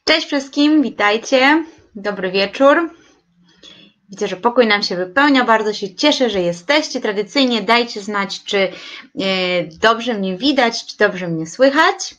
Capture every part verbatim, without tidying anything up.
Cześć wszystkim, witajcie, dobry wieczór. Widzę, że pokój nam się wypełnia, bardzo się cieszę, że jesteście. Tradycyjnie dajcie znać, czy e, dobrze mnie widać, czy dobrze mnie słychać.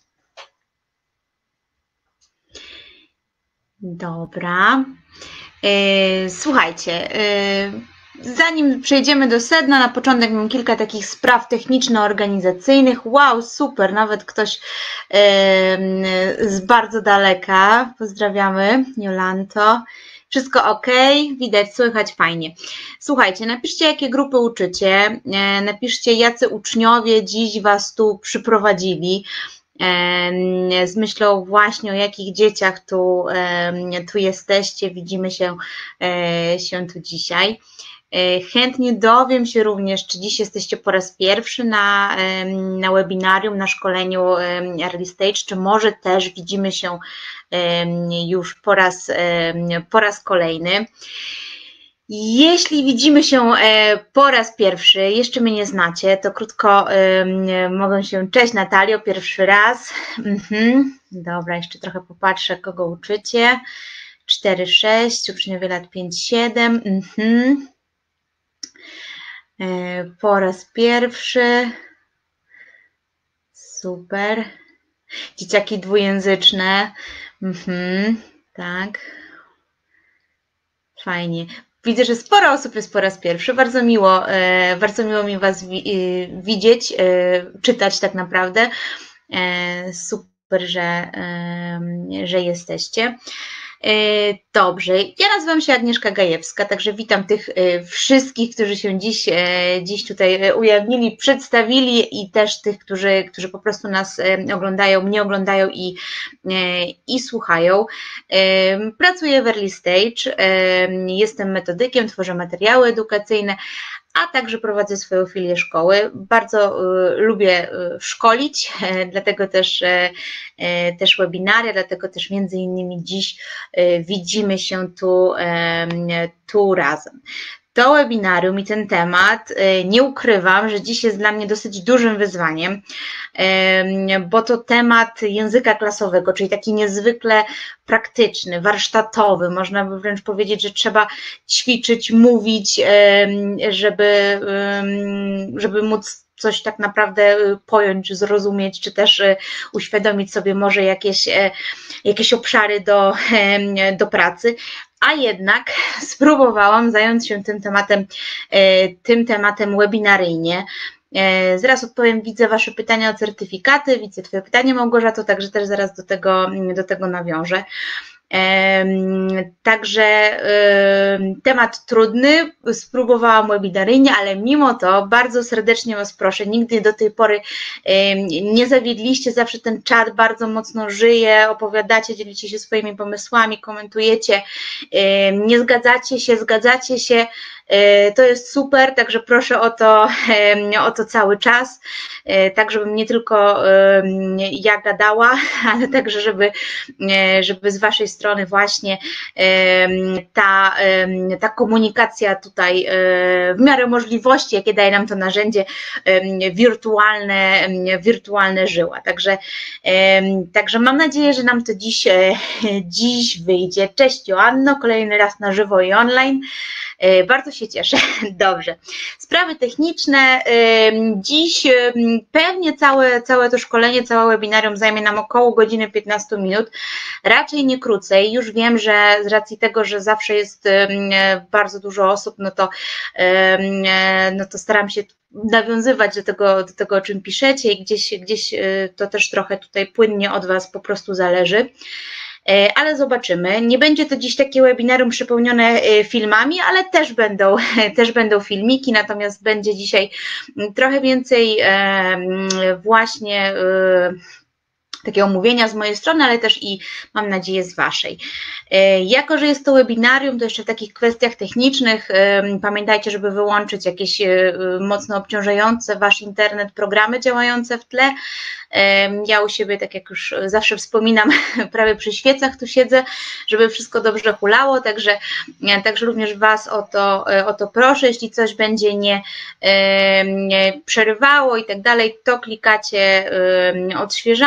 Dobra. E, słuchajcie, e, zanim przejdziemy do sedna, na początek mam kilka takich spraw techniczno-organizacyjnych. Wow, super, nawet ktoś e, z bardzo daleka. Pozdrawiamy, Jolanto. Wszystko ok, widać, słychać, fajnie. Słuchajcie, napiszcie, jakie grupy uczycie, napiszcie, jacy uczniowie dziś Was tu przyprowadzili, z myślą właśnie o jakich dzieciach tu, tu jesteście, widzimy się, się tu dzisiaj. Chętnie dowiem się również, czy dziś jesteście po raz pierwszy na, na webinarium, na szkoleniu Early Stage, czy może też widzimy się już po raz, po raz kolejny. Jeśli widzimy się po raz pierwszy, jeszcze mnie nie znacie, to krótko mogę się, cześć Natalio, pierwszy raz. Mhm. Dobra, jeszcze trochę popatrzę, kogo uczycie. cztery sześć, uczniowie lat pięć siedem. Mhm. Po raz pierwszy. Super. Dzieciaki dwujęzyczne. Mhm. Tak. Fajnie. Widzę, że sporo osób jest po raz pierwszy. Bardzo miło, bardzo miło mi Was widzieć, czytać tak naprawdę. Super, że, że jesteście. Dobrze, ja nazywam się Agnieszka Gajewska, także witam tych wszystkich, którzy się dziś, dziś tutaj ujawnili, przedstawili i też tych, którzy, którzy po prostu nas oglądają, mnie oglądają i, i słuchają. Pracuję w Early Stage, jestem metodykiem, tworzę materiały edukacyjne, a także prowadzę swoją filię szkoły. Bardzo y, lubię y, szkolić, e, dlatego też, e, też webinaria, dlatego też między innymi dziś e, widzimy się tu, e, tu razem. To webinarium i ten temat, nie ukrywam, że dziś jest dla mnie dosyć dużym wyzwaniem, bo to temat języka klasowego, czyli taki niezwykle praktyczny, warsztatowy, można by wręcz powiedzieć, że trzeba ćwiczyć, mówić, żeby, żeby móc coś tak naprawdę pojąć, zrozumieć, czy też uświadomić sobie może jakieś, jakieś obszary do, do pracy. A jednak spróbowałam zająć się tym tematem, tym tematem webinaryjnie. Zaraz odpowiem, widzę Wasze pytania o certyfikaty, widzę Twoje pytanie, Małgorzato, także też zaraz do tego, do tego nawiążę. Także temat trudny, spróbowałam webinaryjnie, ale mimo to bardzo serdecznie Was proszę, nigdy do tej pory nie zawiedliście, zawsze ten czat bardzo mocno żyje, opowiadacie, dzielicie się swoimi pomysłami, komentujecie, nie zgadzacie się, zgadzacie się, to jest super, także proszę o to, o to cały czas, tak żebym nie tylko ja gadała, ale także żeby, żeby z Waszej strony właśnie ta, ta komunikacja tutaj w miarę możliwości, jakie daje nam to narzędzie wirtualne, wirtualne żyła. Także, także mam nadzieję, że nam to dziś, dziś wyjdzie. Cześć Joanno, kolejny raz na żywo i online. Bardzo się cieszę. Dobrze. Sprawy techniczne. Dziś pewnie całe, całe to szkolenie, całe webinarium zajmie nam około godziny piętnaście minut, raczej nie krócej. Już wiem, że z racji tego, że zawsze jest bardzo dużo osób, no to, no to staram się nawiązywać do tego, do tego, o czym piszecie i gdzieś, gdzieś to też trochę tutaj płynnie od Was po prostu zależy. Ale zobaczymy. Nie będzie to dziś takie webinarium przepełnione filmami, ale też będą, też będą filmiki, natomiast będzie dzisiaj trochę więcej właśnie takiego mówienia z mojej strony, ale też i mam nadzieję z Waszej. Jako że jest to webinarium, to jeszcze w takich kwestiach technicznych pamiętajcie, żeby wyłączyć jakieś mocno obciążające Wasz internet programy działające w tle. Ja u siebie, tak jak już zawsze wspominam, prawie przy świecach tu siedzę, żeby wszystko dobrze hulało, także, także również Was o to, o to proszę, jeśli coś będzie nie, nie przerywało i tak dalej, to klikacie odświeżanie,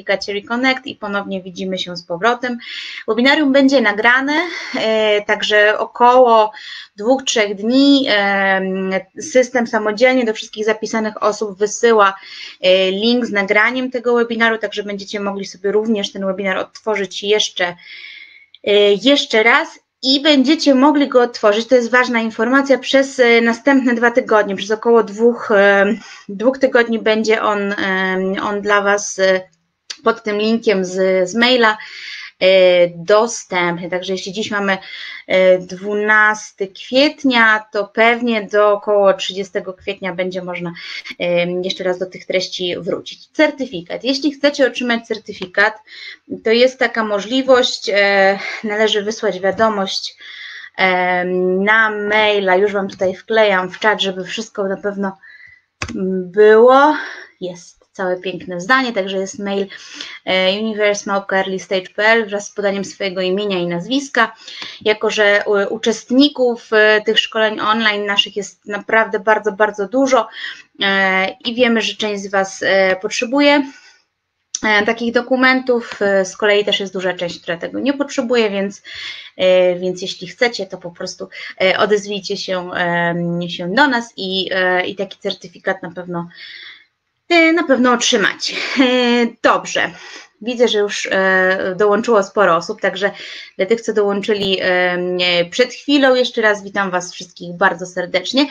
certyfikacie Reconnect i ponownie widzimy się z powrotem. Webinarium będzie nagrane, także około dwóch, trzech dni system samodzielnie do wszystkich zapisanych osób wysyła link z nagraniem tego webinaru, także będziecie mogli sobie również ten webinar odtworzyć jeszcze, jeszcze raz i będziecie mogli go odtworzyć, to jest ważna informacja, przez następne dwa tygodnie, przez około dwóch, dwóch tygodni będzie on, on dla Was pod tym linkiem z, z maila dostępny. Także jeśli dziś mamy dwunastego kwietnia, to pewnie do około trzydziestego kwietnia będzie można jeszcze raz do tych treści wrócić. Certyfikat. Jeśli chcecie otrzymać certyfikat, to jest taka możliwość, należy wysłać wiadomość na maila, już Wam tutaj wklejam w czat, żeby wszystko na pewno było. Jest całe piękne zdanie, także jest mail universe małpka early stage kropka p l wraz z podaniem swojego imienia i nazwiska. Jako że uczestników tych szkoleń online naszych jest naprawdę bardzo, bardzo dużo i wiemy, że część z Was potrzebuje takich dokumentów, z kolei też jest duża część, która tego nie potrzebuje, więc, więc jeśli chcecie, to po prostu odezwijcie się, się do nas i, i taki certyfikat na pewno na pewno otrzymać. Dobrze, widzę, że już dołączyło sporo osób, także dla tych, co dołączyli przed chwilą, jeszcze raz witam Was wszystkich bardzo serdecznie.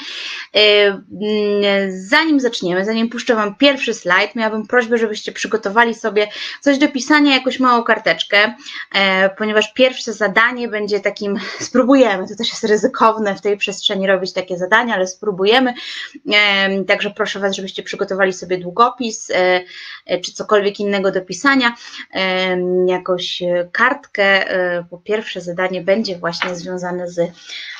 Zanim zaczniemy, zanim puszczę Wam pierwszy slajd, miałabym prośbę, żebyście przygotowali sobie coś do pisania, jakąś małą karteczkę, ponieważ pierwsze zadanie będzie takim, spróbujemy, to też jest ryzykowne w tej przestrzeni robić takie zadania, ale spróbujemy, także proszę Was, żebyście przygotowali sobie długopis, czy cokolwiek innego do pisania, jakąś kartkę, bo pierwsze zadanie będzie właśnie związane z,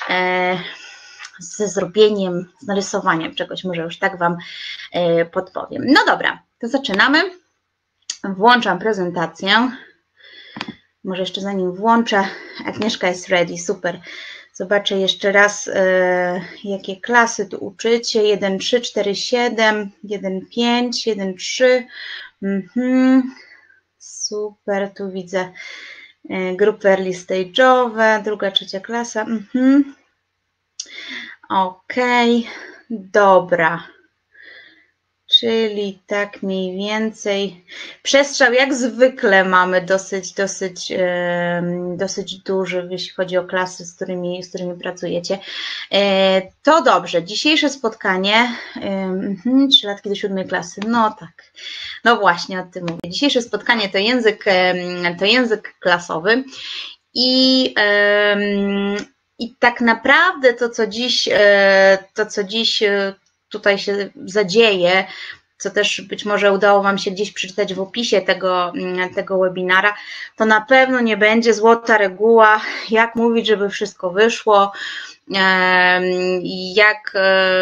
ze zrobieniem, z narysowaniem czegoś, może już tak Wam podpowiem. No dobra, to zaczynamy. Włączam prezentację. Może jeszcze zanim włączę, Agnieszka jest ready, super. Zobaczę jeszcze raz, jakie klasy tu uczycie. jeden, trzy, cztery, siedem, jeden, pięć, jeden, trzy. Mhm. Super, tu widzę grupy early stage'owe, druga, trzecia klasa. Mhm. Ok, dobra. Czyli tak mniej więcej. Przestrzał jak zwykle mamy dosyć, dosyć, dosyć duży, jeśli chodzi o klasy, z którymi, z którymi pracujecie. To dobrze, dzisiejsze spotkanie, trzylatki do siódmej klasy, no tak, no właśnie o tym mówię. Dzisiejsze spotkanie to język, to język klasowy i, i tak naprawdę to, co dziś, to, co dziś tutaj się zadzieje, co też być może udało Wam się gdzieś przeczytać w opisie tego, tego webinara, to na pewno nie będzie złota reguła, jak mówić, żeby wszystko wyszło, jak,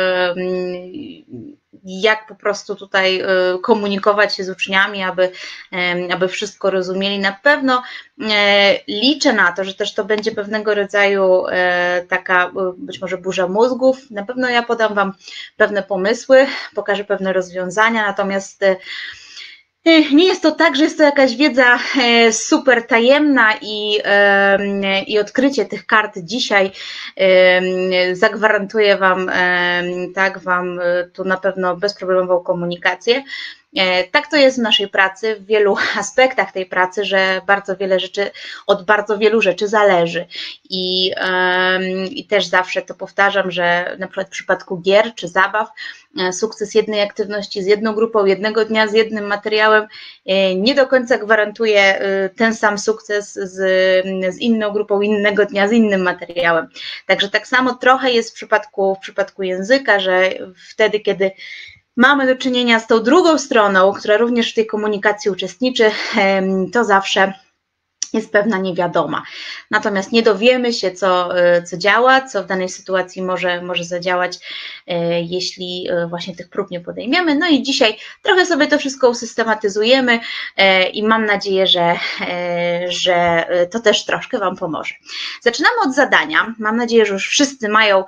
jak po prostu tutaj komunikować się z uczniami, aby, aby wszystko rozumieli. Na pewno liczę na to, że też to będzie pewnego rodzaju taka być może burza mózgów. Na pewno ja podam Wam pewne pomysły, pokażę pewne rozwiązania, natomiast nie jest to tak, że jest to jakaś wiedza super tajemna i, i odkrycie tych kart dzisiaj zagwarantuje Wam, tak, Wam tu na pewno bezproblemową komunikację. Tak to jest w naszej pracy, w wielu aspektach tej pracy, że bardzo wiele rzeczy, od bardzo wielu rzeczy zależy i, i też zawsze to powtarzam, że na przykład w przypadku gier czy zabaw sukces jednej aktywności z jedną grupą, jednego dnia z jednym materiałem nie do końca gwarantuje ten sam sukces z, z inną grupą innego dnia z innym materiałem. Także tak samo trochę jest w przypadku, w przypadku języka, że wtedy, kiedy mamy do czynienia z tą drugą stroną, która również w tej komunikacji uczestniczy, to zawsze jest pewna niewiadoma. Natomiast nie dowiemy się, co, co działa, co w danej sytuacji może, może zadziałać, jeśli właśnie tych prób nie podejmiemy. No i dzisiaj trochę sobie to wszystko usystematyzujemy i mam nadzieję, że, że to też troszkę Wam pomoże. Zaczynamy od zadania. Mam nadzieję, że już wszyscy mają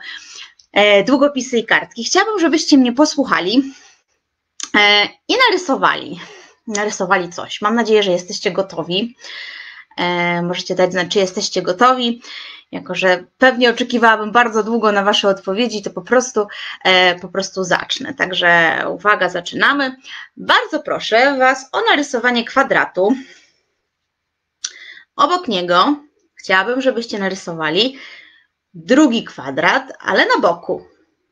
długopisy i kartki. Chciałabym, żebyście mnie posłuchali i narysowali narysowali coś. Mam nadzieję, że jesteście gotowi. E, możecie dać znać, czy jesteście gotowi. Jako że pewnie oczekiwałabym bardzo długo na Wasze odpowiedzi, to po prostu, e, po prostu zacznę. Także uwaga, zaczynamy. Bardzo proszę Was o narysowanie kwadratu. Obok niego chciałabym, żebyście narysowali drugi kwadrat, ale na boku.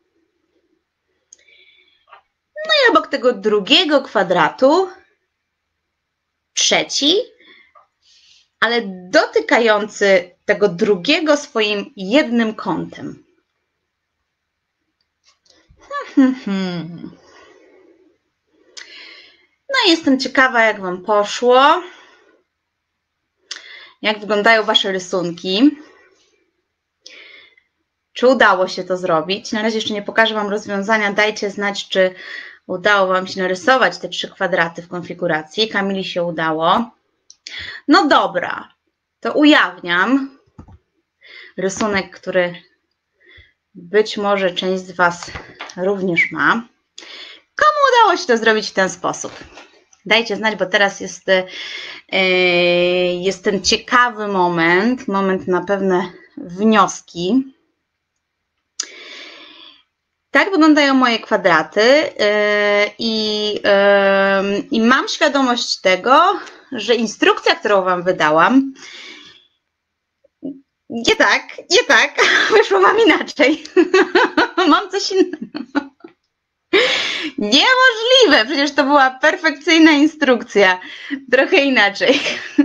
No i obok tego drugiego kwadratu trzeci, ale dotykający tego drugiego swoim jednym kątem. No i jestem ciekawa, jak Wam poszło, jak wyglądają Wasze rysunki. Czy udało się to zrobić? Na razie jeszcze nie pokażę Wam rozwiązania. Dajcie znać, czy udało Wam się narysować te trzy kwadraty w konfiguracji. Kamili się udało. No dobra, to ujawniam rysunek, który być może część z Was również ma. Komu udało się to zrobić w ten sposób? Dajcie znać, bo teraz jest, yy, jest ten ciekawy moment, moment na pewne wnioski. Tak wyglądają moje kwadraty yy, i, yy, i mam świadomość tego, że instrukcja, którą Wam wydałam, nie tak, nie tak, wyszło Wam inaczej. Mam coś innego. Niemożliwe, przecież to była perfekcyjna instrukcja. Trochę inaczej.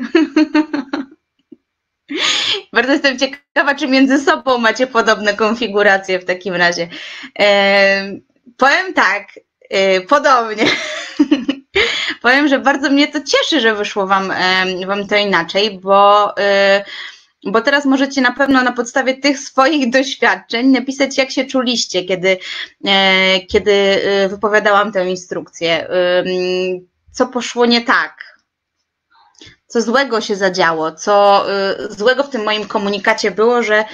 Bardzo jestem ciekawa, czy między sobą macie podobne konfiguracje w takim razie. E, powiem tak, e, podobnie. Powiem, że bardzo mnie to cieszy, że wyszło Wam, e, wam to inaczej, bo, e, bo teraz możecie na pewno na podstawie tych swoich doświadczeń napisać, jak się czuliście, kiedy, e, kiedy wypowiadałam tę instrukcję. E, co poszło nie tak. Co złego się zadziało, co y, złego w tym moim komunikacie było, że,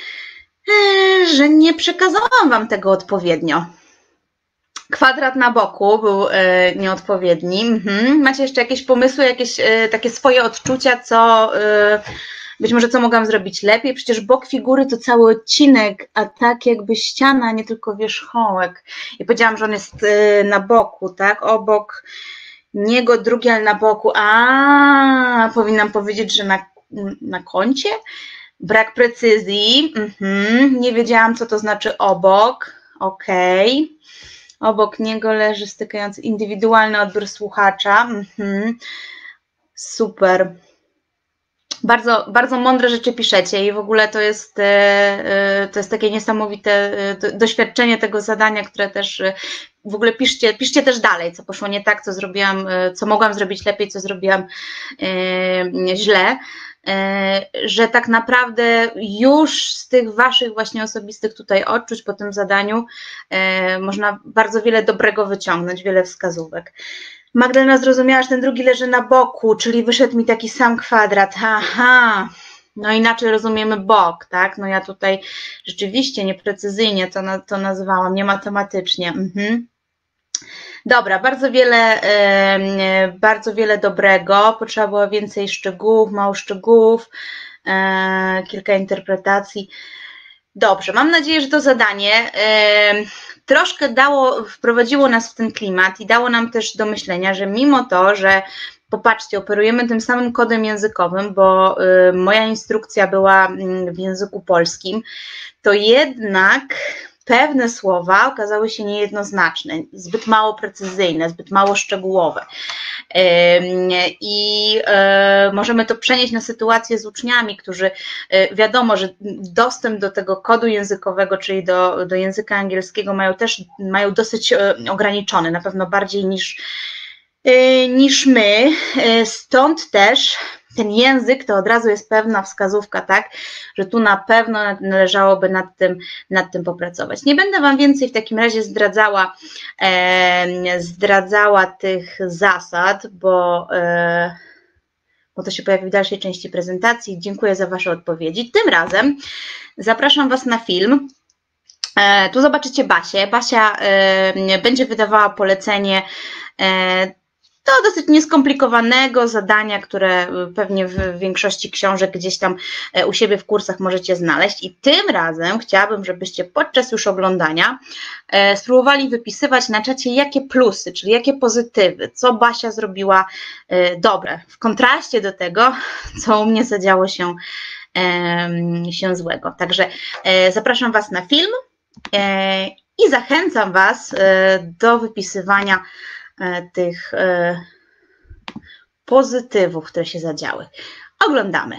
y, że nie przekazałam Wam tego odpowiednio. Kwadrat na boku był y, nieodpowiedni. Mhm. Macie jeszcze jakieś pomysły, jakieś y, takie swoje odczucia, co y, być może co mogłam zrobić lepiej? Przecież bok figury to cały odcinek, a tak jakby ściana, nie tylko wierzchołek. I powiedziałam, że on jest y, na boku, tak? Obok niego drugi, ale na boku. A, powinnam powiedzieć, że na, na kącie? Brak precyzji. Mhm. Nie wiedziałam, co to znaczy obok. Okej. Obok niego leży stykający indywidualny odbiór słuchacza. Mhm. Super. Bardzo, bardzo mądre rzeczy piszecie i w ogóle to jest, to jest takie niesamowite doświadczenie tego zadania, które też w ogóle piszcie, piszcie też dalej, co poszło nie tak, co zrobiłam, co mogłam zrobić lepiej, co zrobiłam źle, że tak naprawdę już z tych Waszych właśnie osobistych tutaj odczuć po tym zadaniu można bardzo wiele dobrego wyciągnąć, wiele wskazówek. Magdalena zrozumiała, że ten drugi leży na boku, czyli wyszedł mi taki sam kwadrat. Aha, no inaczej rozumiemy bok, tak? No ja tutaj rzeczywiście nieprecyzyjnie to, to nazwałam, nie matematycznie. Mhm. Dobra, bardzo wiele, yy, bardzo wiele dobrego. Potrzeba było więcej szczegółów, mało szczegółów, yy, kilka interpretacji. Dobrze, mam nadzieję, że to zadanie yy, troszkę dało, wprowadziło nas w ten klimat i dało nam też do myślenia, że mimo to, że popatrzcie, operujemy tym samym kodem językowym, bo y, moja instrukcja była w języku polskim, to jednak pewne słowa okazały się niejednoznaczne, zbyt mało precyzyjne, zbyt mało szczegółowe. I możemy to przenieść na sytuację z uczniami, którzy wiadomo, że dostęp do tego kodu językowego, czyli do, do języka angielskiego mają też mają dosyć ograniczony, na pewno bardziej niż, niż my. Stąd też ten język to od razu jest pewna wskazówka, tak, że tu na pewno należałoby nad tym, nad tym popracować. Nie będę Wam więcej w takim razie zdradzała, e, zdradzała tych zasad, bo, e, bo to się pojawi w dalszej części prezentacji. Dziękuję za Wasze odpowiedzi. Tym razem zapraszam Was na film. E, tu zobaczycie Basię. Basia e, będzie wydawała polecenie e, do dosyć nieskomplikowanego zadania, które pewnie w większości książek gdzieś tam u siebie w kursach możecie znaleźć. I tym razem chciałabym, żebyście podczas już oglądania spróbowali wypisywać na czacie, jakie plusy, czyli jakie pozytywy, co Basia zrobiła dobre, w kontraście do tego, co u mnie zadziało się, się złego. Także zapraszam Was na film i zachęcam Was do wypisywania tych pozytywów, które się zadziały. Oglądamy.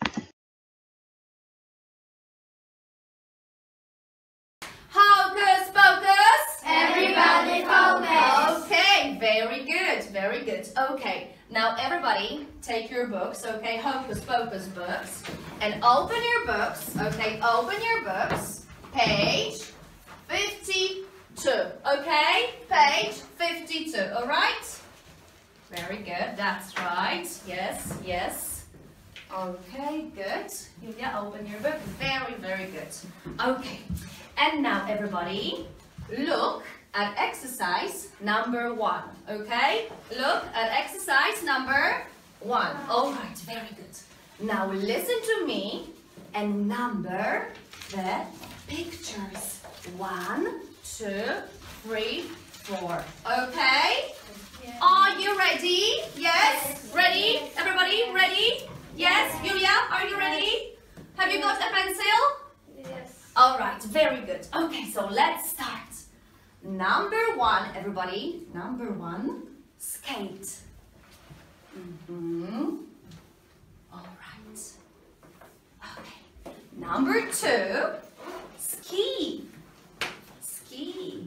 Hocus pocus! Everybody focus! Okay, very good, very good. Okay, now everybody take your books, okay, Hocus Pocus books, and open your books, okay, open your books, page fifty-two, okay, page fifty-two, all right? Very good, that's right, yes, yes. Okay, good. Julia, open your book, very, very good. Okay, and now everybody, look at exercise number one, okay? Look at exercise number one. All right, very good. Now listen to me and number the pictures. One, two, three, four. Okay? Are you ready? Yes? Ready? Everybody ready? Yes? Julia, are you ready? Have you got a pencil? Yes. All right, very good. Okay, so let's start. Number one, everybody. Number one, skate. Mm-hmm. All right. Okay. Number two, ski. Ski.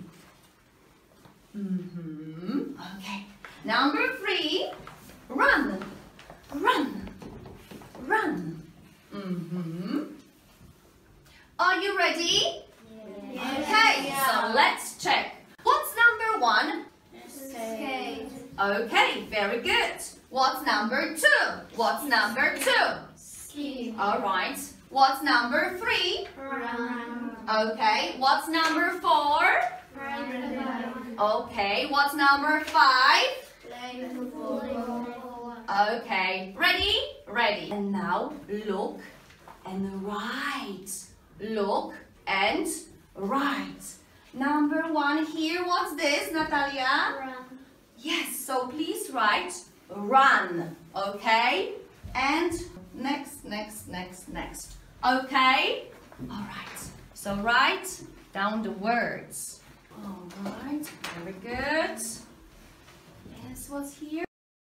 Mm-hmm. Okay. Number three, run. Run. Run. Mm-hmm. Are you ready? Okay, so let's check. What's number one? Skate. Okay, very good. What's number two? What's number two? Ski. All right. What's number three? Run. Okay. What's number four? Ride the bike. Okay. What's number five? Play football. Okay. Ready? Ready. And now look and write. Look and write. Number one here. What's this, Natalia? Run. Yes, so please write run, okay? And next, next, next, next. Okay? All right. So write down the words. All right. Very good. Yes, what's here?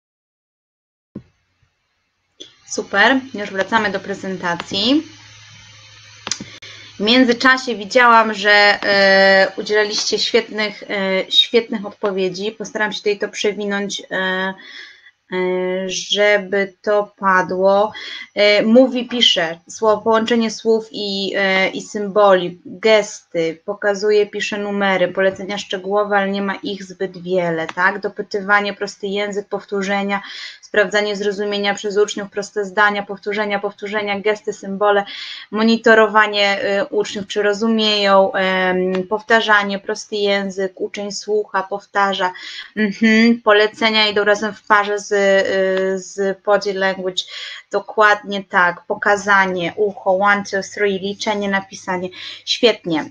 Super, już wracamy do prezentacji. W międzyczasie widziałam, że e, udzielaliście świetnych, e, świetnych odpowiedzi. Postaram się tutaj to przewinąć, e, e, żeby to padło. E, mówi, pisze, słowo, połączenie słów i, e, i symboli, gesty, pokazuje, pisze numery, polecenia szczegółowe, ale nie ma ich zbyt wiele, tak? Dopytywanie, prosty język, powtórzenia, sprawdzanie zrozumienia przez uczniów, proste zdania, powtórzenia, powtórzenia, gesty, symbole, monitorowanie uczniów, czy rozumieją, powtarzanie, prosty język, uczeń słucha, powtarza, mhm. Polecenia idą razem w parze z, z body language, dokładnie tak, pokazanie, ucho, one, two, three, liczenie, napisanie, świetnie,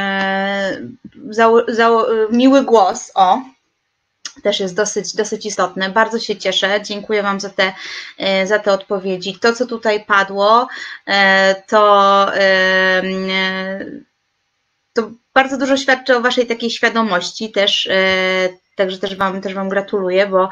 Zau, zau, miły głos, o, też jest dosyć, dosyć istotne. Bardzo się cieszę. Dziękuję Wam za te, za te odpowiedzi. To, co tutaj padło, to, to bardzo dużo świadczy o Waszej takiej świadomości też, także też Wam, też Wam gratuluję, bo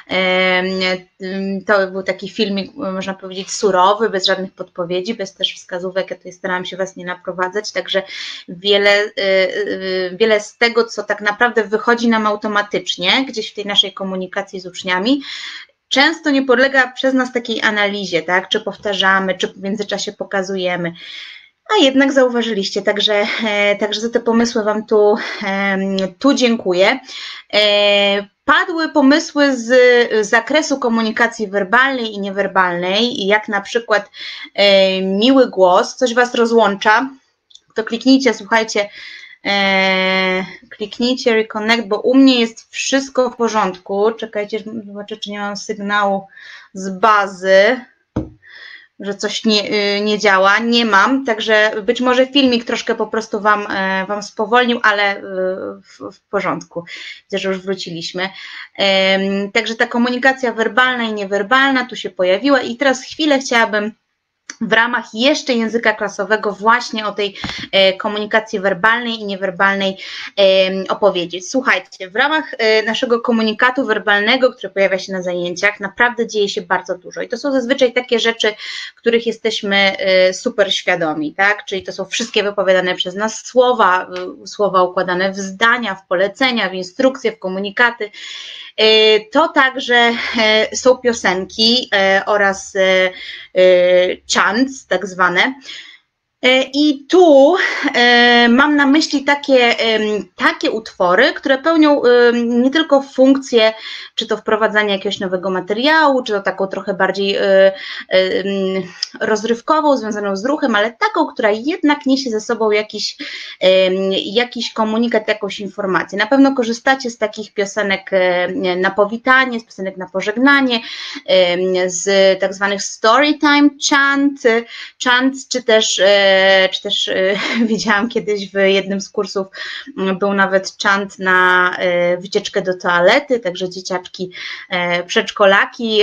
to był taki filmik, można powiedzieć, surowy, bez żadnych podpowiedzi, bez też wskazówek. Ja tutaj starałam się Was nie naprowadzać, także wiele, wiele z tego, co tak naprawdę wychodzi nam automatycznie, gdzieś w tej naszej komunikacji z uczniami, często nie podlega przez nas takiej analizie, tak? Czy powtarzamy, czy w międzyczasie pokazujemy. A jednak zauważyliście, także, także za te pomysły Wam tu, tu dziękuję. Padły pomysły z zakresu komunikacji werbalnej i niewerbalnej, jak na przykład miły głos, coś Was rozłącza, to kliknijcie, słuchajcie, E, kliknijcie reconnect, bo u mnie jest wszystko w porządku. Czekajcie, zobaczę, czy nie mam sygnału z bazy, że coś nie, nie działa. Nie mam, także być może filmik troszkę po prostu Wam, wam spowolnił, ale w, w porządku. Widzę, że już wróciliśmy. Także ta komunikacja werbalna i niewerbalna tu się pojawiła i teraz chwilę chciałabym w ramach jeszcze języka klasowego właśnie o tej komunikacji werbalnej i niewerbalnej opowiedzieć. Słuchajcie, w ramach naszego komunikatu werbalnego, który pojawia się na zajęciach, naprawdę dzieje się bardzo dużo i to są zazwyczaj takie rzeczy, których jesteśmy super świadomi, tak? Czyli to są wszystkie wypowiadane przez nas słowa, słowa układane w zdania, w polecenia, w instrukcje, w komunikaty. To także są piosenki oraz chants tak zwane. I tu mam na myśli takie, takie utwory, które pełnią nie tylko funkcję, czy to wprowadzania jakiegoś nowego materiału, czy to taką trochę bardziej rozrywkową, związaną z ruchem, ale taką, która jednak niesie ze sobą jakiś, jakiś komunikat, jakąś informację. Na pewno korzystacie z takich piosenek na powitanie, z piosenek na pożegnanie, z tak zwanych storytime chant, chant, czy też czy też widziałam kiedyś w jednym z kursów, był nawet chant na wycieczkę do toalety, także dzieciaczki, przedszkolaki,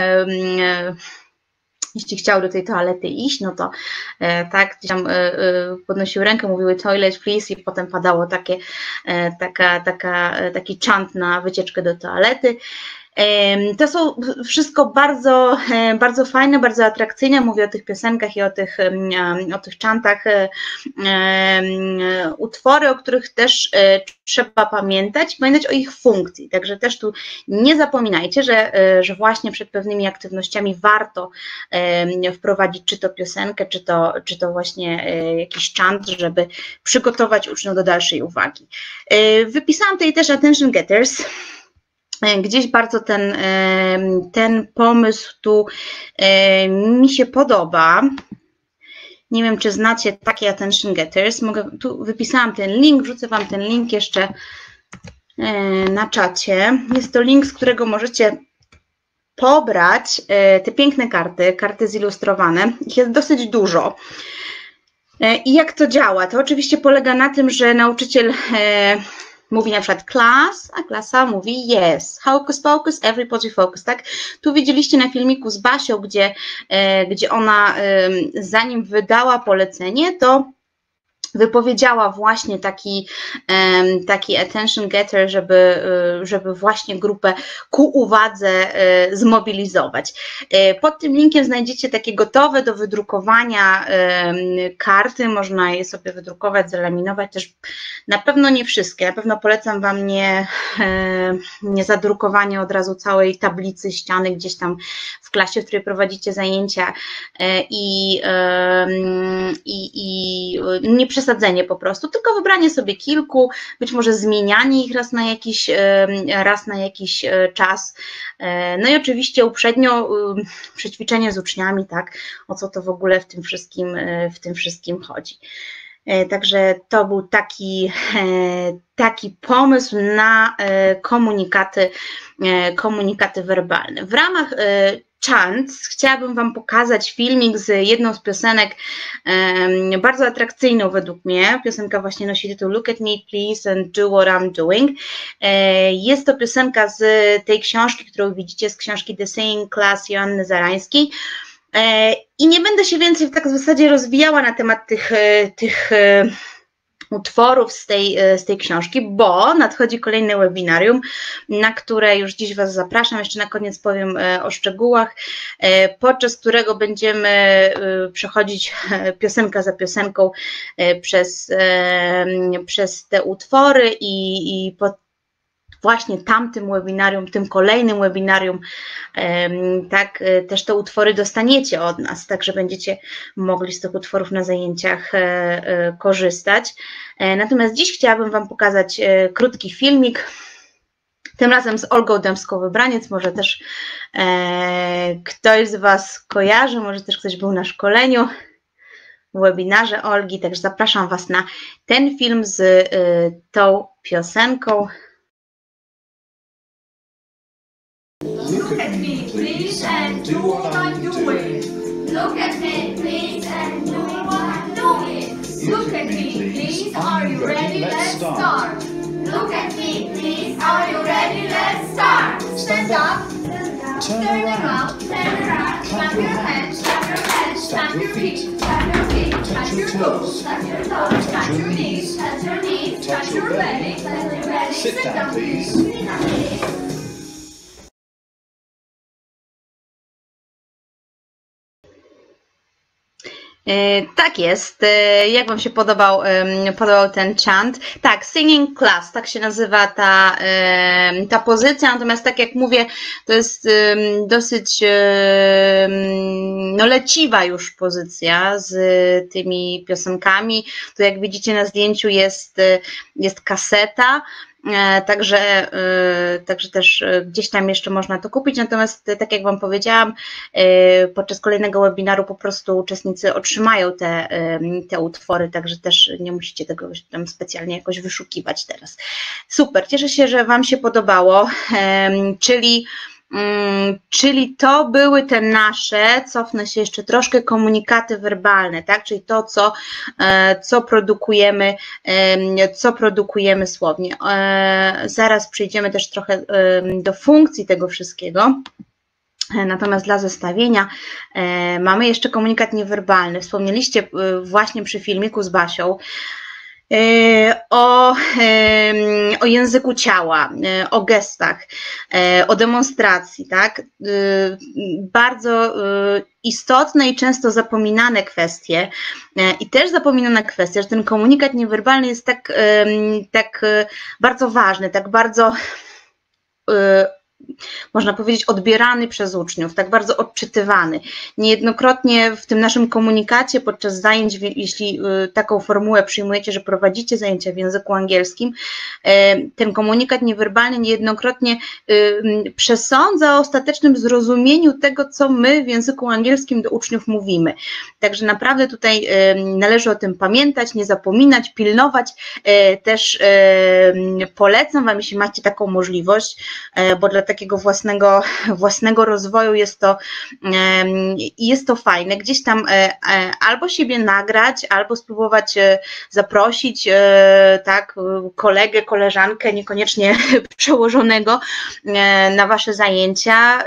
jeśli chciały do tej toalety iść, no to tak, gdzieś tam podnosiły rękę, mówiły toilet please i potem padało takie, taka, taka, taki chant na wycieczkę do toalety. To są wszystko bardzo, bardzo fajne, bardzo atrakcyjne, mówię o tych piosenkach i o tych, o tych chantach, utwory, o których też trzeba pamiętać, pamiętać o ich funkcji, także też tu nie zapominajcie, że, że właśnie przed pewnymi aktywnościami warto wprowadzić czy to piosenkę, czy to, czy to właśnie jakiś chant, żeby przygotować uczniów do dalszej uwagi. Wypisałam tutaj też attention getters. Gdzieś bardzo ten, ten pomysł tu mi się podoba. Nie wiem, czy znacie takie attention getters. Mogę, tu wypisałam ten link, wrzucę Wam ten link jeszcze na czacie. Jest to link, z którego możecie pobrać te piękne karty, karty zilustrowane. Ich jest dosyć dużo. I jak to działa? To oczywiście polega na tym, że nauczyciel mówi na przykład class, a klasa mówi yes, hocus pocus, everybody focus, tak? Tu widzieliście na filmiku z Basią, gdzie, gdzie ona zanim wydała polecenie, to wypowiedziała właśnie taki, taki attention getter, żeby, żeby właśnie grupę ku uwadze zmobilizować. Pod tym linkiem znajdziecie takie gotowe do wydrukowania karty, można je sobie wydrukować, zalaminować, też na pewno nie wszystkie, na pewno polecam Wam nie, nie zadrukowanie od razu całej tablicy ściany gdzieś tam w klasie, w której prowadzicie zajęcia i, i, i nie przesadzenie po prostu, tylko wybranie sobie kilku, być może zmienianie ich raz na jakiś, raz na jakiś czas. No i oczywiście uprzednio przećwiczenie z uczniami, tak, o co to w ogóle w tym wszystkim, w tym wszystkim chodzi. Także to był taki, taki pomysł na komunikaty, komunikaty werbalne. W ramach chants chciałabym Wam pokazać filmik z jedną z piosenek um, bardzo atrakcyjną według mnie. Piosenka właśnie nosi tytuł Look at me please and do what I'm doing. E, jest to piosenka z tej książki, którą widzicie, z książki The Singing Class Joanny Zarańskiej. E, I nie będę się więcej tak w zasadzie rozwijała na temat tych, tych utworów z tej, z tej książki, bo nadchodzi kolejne webinarium, na które już dziś Was zapraszam. Jeszcze na koniec powiem o szczegółach, podczas którego będziemy przechodzić piosenka za piosenką przez, przez te utwory i, i pod właśnie tamtym webinarium, tym kolejnym webinarium, tak, też te utwory dostaniecie od nas, także będziecie mogli z tych utworów na zajęciach korzystać. Natomiast dziś chciałabym Wam pokazać krótki filmik, tym razem z Olgą Dębską-Wybraniec, może też ktoś z Was kojarzy, może też ktoś był na szkoleniu. webinarze Olgi, także zapraszam Was na ten film z y, tą piosenką. Look at me, please, and do what I'm doing. Look at me, please, and do what I'm doing. Look at me, please. Are you ready? Let's start. Look at me, please. Are you ready? Let's start. Stand up, Turn turn around, Turn around. clap your hands, Clap your hands. stamp your feet, Tap your feet. touch your toes, Touch your toes. touch your knees, Touch your knees. touch your belly. Touch your belly. Sit down, please. Sit down, please. Tak jest. Jak Wam się podobał, podobał ten chant? Tak, singing class, tak się nazywa ta, ta pozycja, natomiast tak jak mówię, to jest dosyć no, leciwa już pozycja z tymi piosenkami. Tu jak widzicie na zdjęciu jest, jest kaseta. Także, także też gdzieś tam jeszcze można to kupić, natomiast tak jak Wam powiedziałam, podczas kolejnego webinaru po prostu uczestnicy otrzymają te, te utwory, także też nie musicie tego tam specjalnie jakoś wyszukiwać teraz. Super, cieszę się, że Wam się podobało, czyli Czyli to były te nasze, cofnę się jeszcze troszkę, komunikaty werbalne, tak? Czyli to, co, co produkujemy, co produkujemy słownie. Zaraz przejdziemy też trochę do funkcji tego wszystkiego. Natomiast dla zestawienia mamy jeszcze komunikat niewerbalny. Wspomnieliście właśnie przy filmiku z Basią O, o języku ciała, o gestach, o demonstracji, tak? Bardzo istotne i często zapominane kwestie i też zapominana kwestia, że ten komunikat niewerbalny jest tak, tak bardzo ważny, tak bardzo można powiedzieć odbierany przez uczniów, tak bardzo odczytywany. Niejednokrotnie w tym naszym komunikacie podczas zajęć, jeśli taką formułę przyjmujecie, że prowadzicie zajęcia w języku angielskim, ten komunikat niewerbalny niejednokrotnie przesądza o ostatecznym zrozumieniu tego, co my w języku angielskim do uczniów mówimy. Także naprawdę tutaj należy o tym pamiętać, nie zapominać, pilnować. Też polecam Wam, jeśli macie taką możliwość, bo dla takiego własnego, własnego rozwoju jest to, jest to fajne. Gdzieś tam albo siebie nagrać, albo spróbować zaprosić tak, kolegę, koleżankę, niekoniecznie przełożonego na Wasze zajęcia,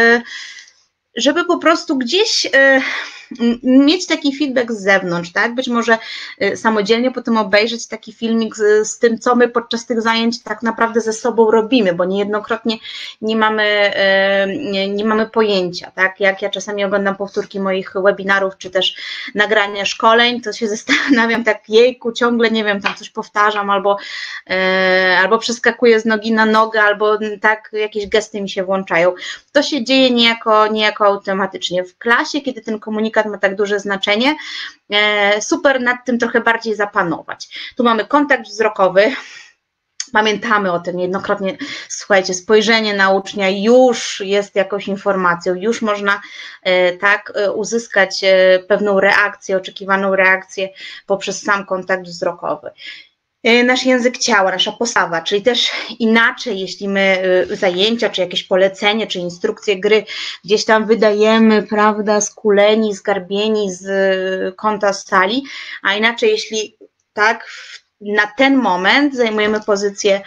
żeby po prostu gdzieś mieć taki feedback z zewnątrz, tak? Być może samodzielnie potem obejrzeć taki filmik z, z tym, co my podczas tych zajęć tak naprawdę ze sobą robimy, bo niejednokrotnie nie mamy, nie, nie mamy pojęcia, tak? Jak ja czasami oglądam powtórki moich webinarów, czy też nagrania szkoleń, to się zastanawiam tak, jejku, ciągle, nie wiem, tam coś powtarzam, albo, albo przeskakuję z nogi na nogę, albo tak, jakieś gesty mi się włączają. To się dzieje niejako, niejako automatycznie. W klasie, kiedy ten komunikat ma tak duże znaczenie, super nad tym trochę bardziej zapanować. Tu mamy kontakt wzrokowy, pamiętamy o tym niejednokrotnie, słuchajcie, spojrzenie na ucznia już jest jakąś informacją, już można tak uzyskać pewną reakcję, oczekiwaną reakcję poprzez sam kontakt wzrokowy. Nasz język ciała, nasza postawa, czyli też inaczej, jeśli my zajęcia, czy jakieś polecenie, czy instrukcje gry gdzieś tam wydajemy, prawda, skuleni, zgarbieni z kąta sali, a inaczej, jeśli tak na ten moment zajmujemy pozycję,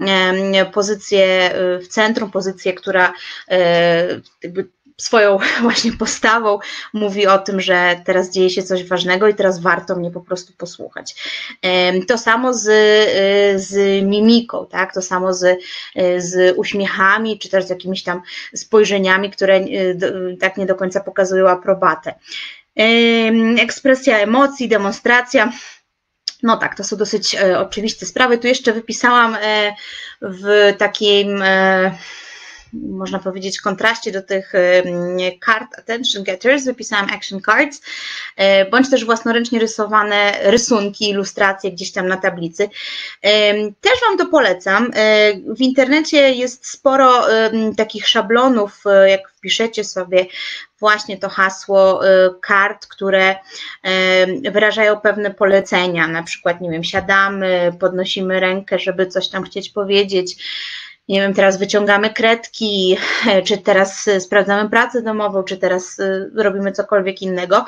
pozycję w centrum, pozycję, która jakby swoją właśnie postawą mówi o tym, że teraz dzieje się coś ważnego i teraz warto mnie po prostu posłuchać. To samo z, z mimiką, tak? To samo z, z uśmiechami, czy też z jakimiś tam spojrzeniami, które tak nie do końca pokazują aprobatę. Ekspresja emocji, demonstracja. No tak, to są dosyć oczywiste sprawy. Tu jeszcze wypisałam w takim można powiedzieć, kontraście do tych kart attention getters wypisałam action cards, bądź też własnoręcznie rysowane rysunki, ilustracje gdzieś tam na tablicy. Też Wam to polecam. W internecie jest sporo takich szablonów, jak wpiszecie sobie właśnie to hasło kart, które wyrażają pewne polecenia, na przykład, nie wiem, siadamy, podnosimy rękę, żeby coś tam chcieć powiedzieć, nie wiem, teraz wyciągamy kredki, czy teraz sprawdzamy pracę domową, czy teraz robimy cokolwiek innego.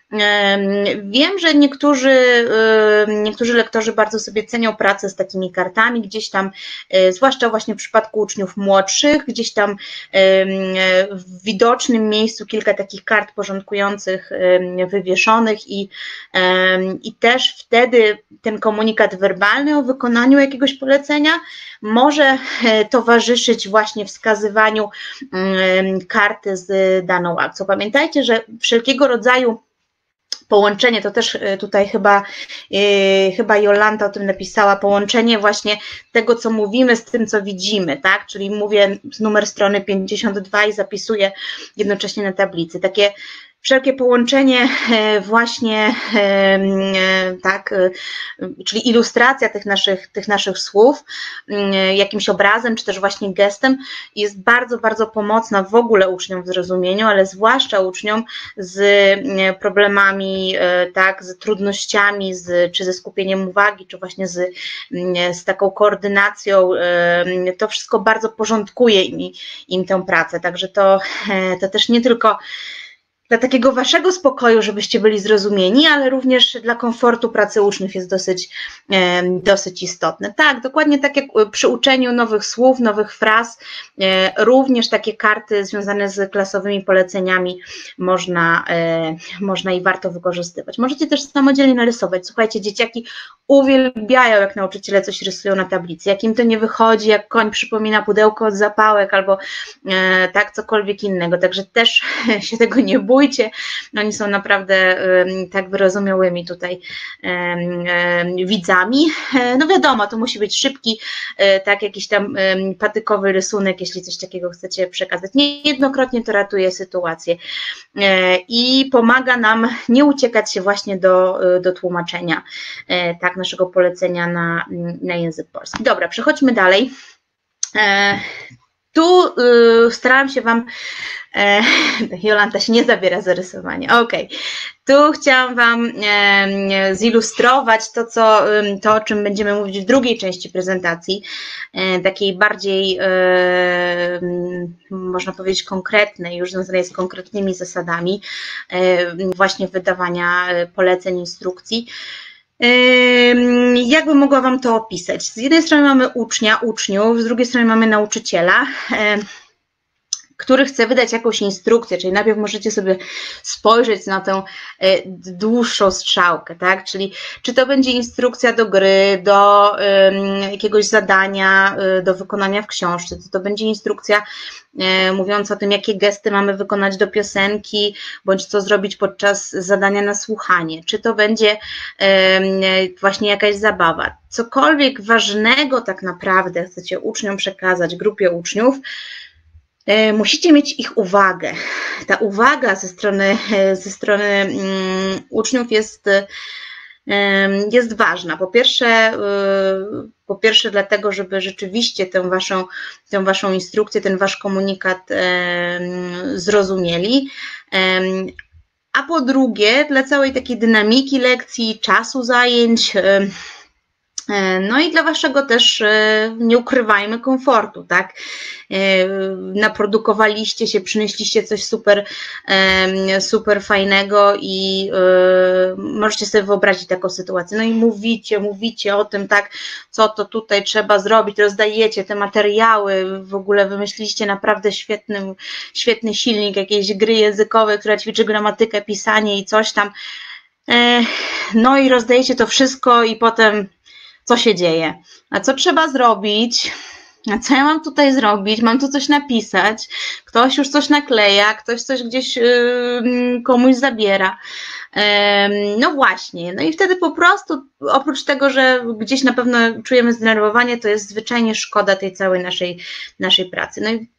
Wiem, że niektórzy, niektórzy lektorzy bardzo sobie cenią pracę z takimi kartami, gdzieś tam, zwłaszcza właśnie w przypadku uczniów młodszych, gdzieś tam w widocznym miejscu kilka takich kart porządkujących wywieszonych i, i też wtedy ten komunikat werbalny o wykonaniu jakiegoś polecenia może towarzyszyć właśnie wskazywaniu karty z daną akcją. Pamiętajcie, że wszelkiego rodzaju połączenie, to też tutaj chyba, yy, chyba Jolanta o tym napisała, połączenie właśnie tego, co mówimy z tym, co widzimy, tak? Czyli mówię numer strony pięćdziesiąt dwa i zapisuję jednocześnie na tablicy. Takie wszelkie połączenie właśnie, tak, czyli ilustracja tych naszych, tych naszych słów jakimś obrazem, czy też właśnie gestem jest bardzo, bardzo pomocna w ogóle uczniom w zrozumieniu, ale zwłaszcza uczniom z problemami, tak, z trudnościami, z, czy ze skupieniem uwagi, czy właśnie z, z taką koordynacją. To wszystko bardzo porządkuje im, im tę pracę, także to, to też nie tylko dla takiego waszego spokoju, żebyście byli zrozumieni, ale również dla komfortu pracy uczniów jest dosyć, dosyć istotne. Tak, dokładnie tak jak przy uczeniu nowych słów, nowych fraz, również takie karty związane z klasowymi poleceniami można, można i warto wykorzystywać. Możecie też samodzielnie narysować. Słuchajcie, dzieciaki uwielbiają, jak nauczyciele coś rysują na tablicy, jak im to nie wychodzi, jak koń przypomina pudełko od zapałek albo tak, cokolwiek innego. Także też się tego nie bójcie. Oni są naprawdę tak wyrozumiałymi tutaj widzami. No wiadomo, to musi być szybki, tak, jakiś tam patykowy rysunek, jeśli coś takiego chcecie przekazać. Niejednokrotnie to ratuje sytuację i pomaga nam nie uciekać się właśnie do, do tłumaczenia, tak, naszego polecenia na, na język polski. Dobra, przechodźmy dalej. Tu y, starałam się Wam, e, Jolanta się nie zabiera za rysowanie, ok, tu chciałam Wam e, zilustrować to, co, to, o czym będziemy mówić w drugiej części prezentacji, e, takiej bardziej, e, można powiedzieć, konkretnej, już związanej z konkretnymi zasadami e, właśnie wydawania poleceń, instrukcji. Jakbym mogła Wam to opisać? Z jednej strony mamy ucznia, uczniów, z drugiej strony mamy nauczyciela, który chce wydać jakąś instrukcję, czyli najpierw możecie sobie spojrzeć na tę dłuższą strzałkę, tak? Czyli czy to będzie instrukcja do gry, do jakiegoś zadania, do wykonania w książce, czy to będzie instrukcja mówiąca o tym, jakie gesty mamy wykonać do piosenki, bądź co zrobić podczas zadania na słuchanie, czy to będzie właśnie jakaś zabawa. Cokolwiek ważnego tak naprawdę chcecie uczniom przekazać, grupie uczniów, musicie mieć ich uwagę. Ta uwaga ze strony, ze strony um, uczniów jest, um, jest ważna. Po pierwsze, um, po pierwsze dlatego, żeby rzeczywiście tę waszą, tę waszą instrukcję, ten wasz komunikat um, zrozumieli. Um, a po drugie, dla całej takiej dynamiki lekcji, czasu zajęć, um, no i dla waszego też, nie ukrywajmy, komfortu, tak? Naprodukowaliście się, przynieśliście coś super, super fajnego i możecie sobie wyobrazić taką sytuację. No i mówicie, mówicie o tym, tak, co to tutaj trzeba zrobić, rozdajecie te materiały, w ogóle wymyśliliście naprawdę świetny, świetny silnik jakiejś gry językowej, która ćwiczy gramatykę, pisanie i coś tam. No i rozdajecie to wszystko i potem co się dzieje? A co trzeba zrobić? A co ja mam tutaj zrobić? Mam tu coś napisać? Ktoś już coś nakleja, ktoś coś gdzieś yy, komuś zabiera. Yy, no właśnie, no i wtedy po prostu, oprócz tego, że gdzieś na pewno czujemy zdenerwowanie, to jest zwyczajnie szkoda tej całej naszej, naszej pracy. No i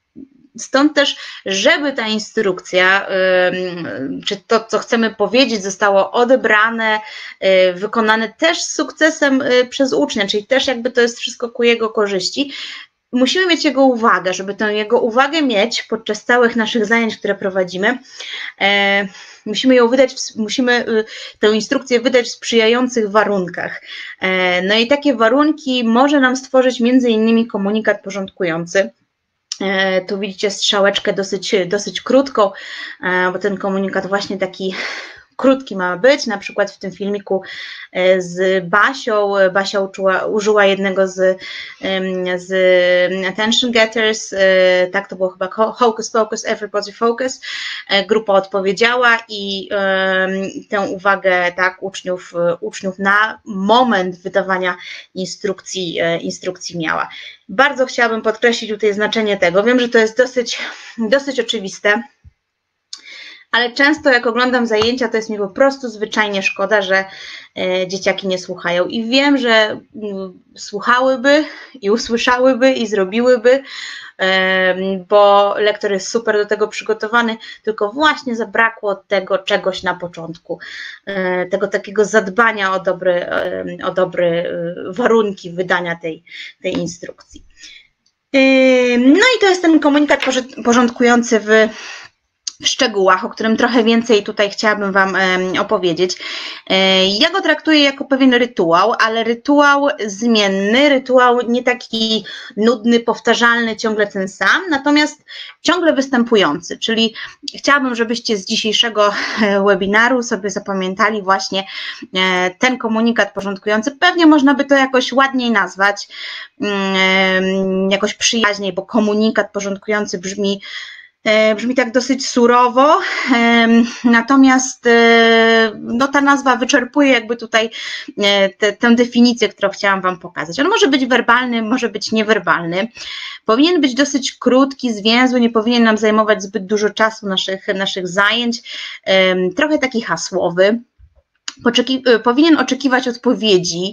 Stąd też, żeby ta instrukcja, czy to, co chcemy powiedzieć, zostało odebrane, wykonane też z sukcesem przez ucznia, czyli też jakby to jest wszystko ku jego korzyści, musimy mieć jego uwagę. Żeby tę jego uwagę mieć podczas całych naszych zajęć, które prowadzimy, musimy ją wydać, musimy tę instrukcję wydać w sprzyjających warunkach. No i takie warunki może nam stworzyć między innymi komunikat porządkujący. Tu widzicie strzałeczkę dosyć, dosyć krótką, bo ten komunikat właśnie taki krótki ma być, na przykład w tym filmiku z Basią. Basia uczyła, użyła jednego z, z attention getters, tak, to było chyba hocus pocus, everybody focus. Grupa odpowiedziała i tę uwagę, tak, uczniów, uczniów na moment wydawania instrukcji, instrukcji miała. Bardzo chciałabym podkreślić tutaj znaczenie tego. Wiem, że to jest dosyć, dosyć oczywiste, ale często jak oglądam zajęcia, to jest mi po prostu zwyczajnie szkoda, że dzieciaki nie słuchają. I wiem, że słuchałyby i usłyszałyby i zrobiłyby, bo lektor jest super do tego przygotowany, tylko właśnie zabrakło tego czegoś na początku, tego takiego zadbania o dobre, o dobre warunki wydania tej, tej instrukcji. No i to jest ten komunikat porządkujący w w szczegółach, o którym trochę więcej tutaj chciałabym Wam opowiedzieć. Ja go traktuję jako pewien rytuał, ale rytuał zmienny, rytuał nie taki nudny, powtarzalny, ciągle ten sam, natomiast ciągle występujący, czyli chciałabym, żebyście z dzisiejszego webinaru sobie zapamiętali właśnie ten komunikat porządkujący. Pewnie można by to jakoś ładniej nazwać, jakoś przyjaźniej, bo komunikat porządkujący brzmi Brzmi tak dosyć surowo, natomiast no, ta nazwa wyczerpuje jakby tutaj te, tę definicję, którą chciałam Wam pokazać. On może być werbalny, może być niewerbalny. Powinien być dosyć krótki, zwięzły, nie powinien nam zajmować zbyt dużo czasu naszych, naszych zajęć, trochę taki hasłowy. Poczeki, powinien oczekiwać odpowiedzi,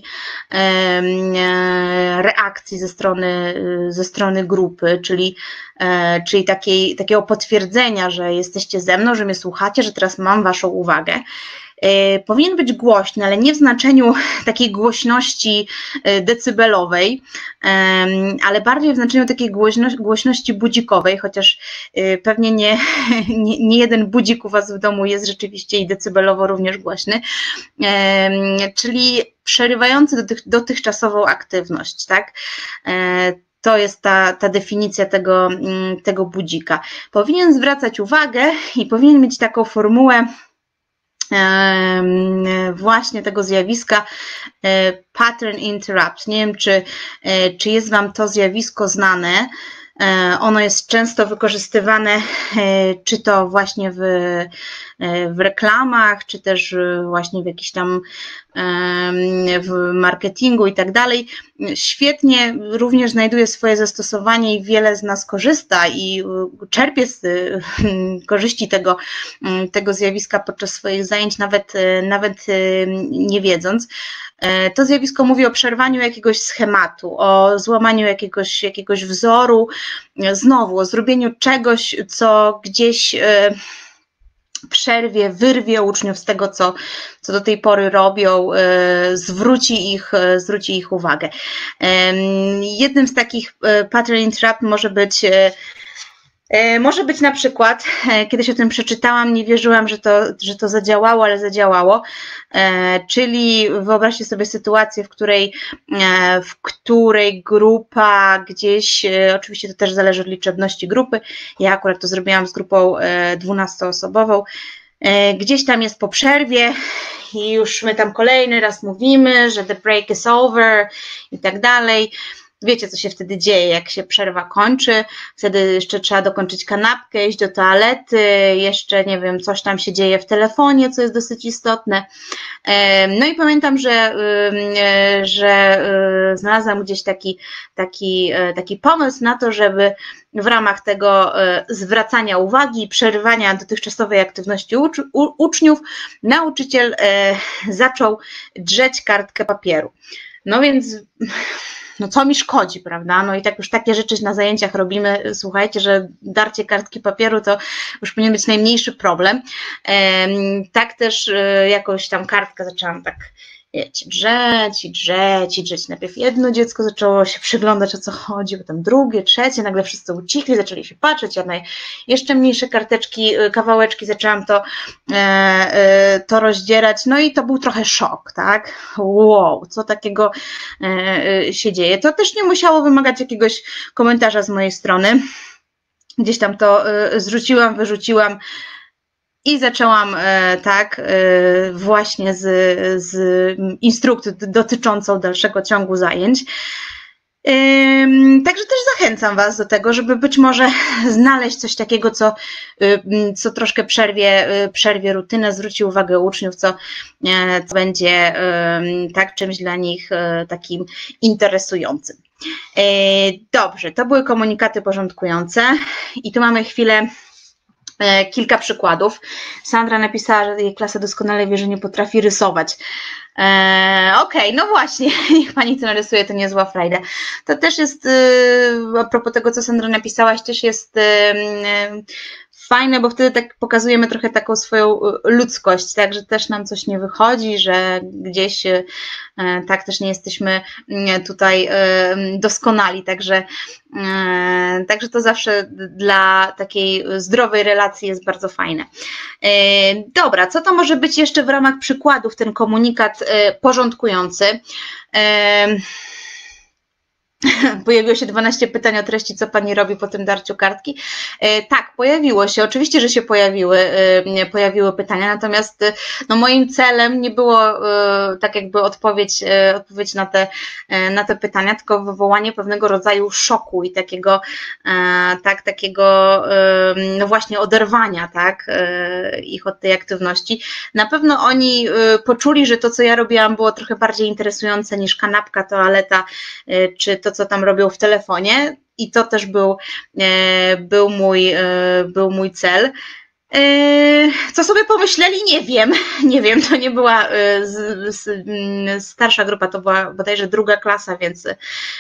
reakcji ze strony, ze strony grupy, czyli, czyli takiej, takiego potwierdzenia, że jesteście ze mną, że mnie słuchacie, że teraz mam Waszą uwagę. Powinien być głośny, ale nie w znaczeniu takiej głośności decybelowej, ale bardziej w znaczeniu takiej głośności budzikowej, chociaż pewnie nie, nie, nie jeden budzik u Was w domu jest rzeczywiście i decybelowo również głośny, czyli przerywający dotychczasową aktywność, tak? To jest ta, ta definicja tego, tego budzika. Powinien zwracać uwagę i powinien mieć taką formułę właśnie tego zjawiska pattern interrupt. Nie wiem, czy, czy jest Wam to zjawisko znane. Ono jest często wykorzystywane, czy to właśnie w, w reklamach, czy też właśnie w jakiś tam w marketingu i tak dalej. Świetnie również znajduje swoje zastosowanie i wiele z nas korzysta i czerpie z korzyści tego, tego zjawiska podczas swoich zajęć, nawet, nawet nie wiedząc. To zjawisko mówi o przerwaniu jakiegoś schematu, o złamaniu jakiegoś, jakiegoś wzoru, znowu o zrobieniu czegoś, co gdzieś przerwie, wyrwie uczniów z tego, co, co do tej pory robią, zwróci ich, zwróci ich uwagę. Jednym z takich pattern interrupt może być Może być na przykład, kiedyś o tym przeczytałam, nie wierzyłam, że to, że to zadziałało, ale zadziałało, czyli wyobraźcie sobie sytuację, w której, w której grupa gdzieś, oczywiście to też zależy od liczebności grupy, ja akurat to zrobiłam z grupą dwunastoosobową, gdzieś tam jest po przerwie i już my tam kolejny raz mówimy, że the break is over i tak dalej. Wiecie, co się wtedy dzieje, jak się przerwa kończy, wtedy jeszcze trzeba dokończyć kanapkę, iść do toalety, jeszcze nie wiem, coś tam się dzieje w telefonie, co jest dosyć istotne. No i pamiętam, że, że znalazłam gdzieś taki, taki, taki pomysł na to, żeby w ramach tego zwracania uwagi i przerywania dotychczasowej aktywności uczniów nauczyciel zaczął drzeć kartkę papieru. No więc no co mi szkodzi, prawda? No i tak już takie rzeczy na zajęciach robimy, słuchajcie, że darcie kartki papieru to już powinien być najmniejszy problem. Tak też jakąś tam kartkę zaczęłam tak, wiecie, drzeć i drzeć i drzeć. Najpierw jedno dziecko zaczęło się przyglądać, o co chodzi, potem drugie, trzecie, nagle wszyscy ucichli, zaczęli się patrzeć, ja na jeszcze mniejsze karteczki, kawałeczki zaczęłam to, to rozdzierać, no i to był trochę szok, tak? Wow, co takiego się dzieje? To też nie musiało wymagać jakiegoś komentarza z mojej strony. Gdzieś tam to zrzuciłam, wyrzuciłam, i zaczęłam tak właśnie z, z instrukcją dotyczącą dalszego ciągu zajęć. Także też zachęcam Was do tego, żeby być może znaleźć coś takiego, co, co troszkę przerwie, przerwie rutynę, zwróci uwagę uczniów, co, co będzie tak czymś dla nich takim interesującym. Dobrze, to były komunikaty porządkujące i tu mamy chwilę. Kilka przykładów. Sandra napisała, że jej klasa doskonale wie, że nie potrafi rysować. Eee, Okej, okay, no właśnie, niech Pani to narysuje, to niezła frajda. To też jest, yy, a propos tego, co Sandra napisałaś, też jest yy, fajne, bo wtedy tak pokazujemy trochę taką swoją ludzkość, tak, że też nam coś nie wychodzi, że gdzieś yy, tak też nie jesteśmy tutaj yy, doskonali, także Także to zawsze dla takiej zdrowej relacji jest bardzo fajne. Dobra, co to może być jeszcze w ramach przykładów, ten komunikat porządkujący? Pojawiło się dwanaście pytań o treści, co Pani robi po tym darciu kartki. Tak, pojawiło się, oczywiście, że się pojawiły, pojawiły pytania, natomiast no, moim celem nie było tak jakby odpowiedź, odpowiedź na, te, na te pytania, tylko wywołanie pewnego rodzaju szoku i takiego, tak, takiego no właśnie oderwania, tak, ich od tej aktywności. Na pewno oni poczuli, że to, co ja robiłam, było trochę bardziej interesujące niż kanapka, toaleta, czy to, co tam robią w telefonie, i to też był, był, mój, był mój cel. Co sobie pomyśleli, nie wiem, nie wiem, to nie była z, z, starsza grupa, to była bodajże druga klasa, więc,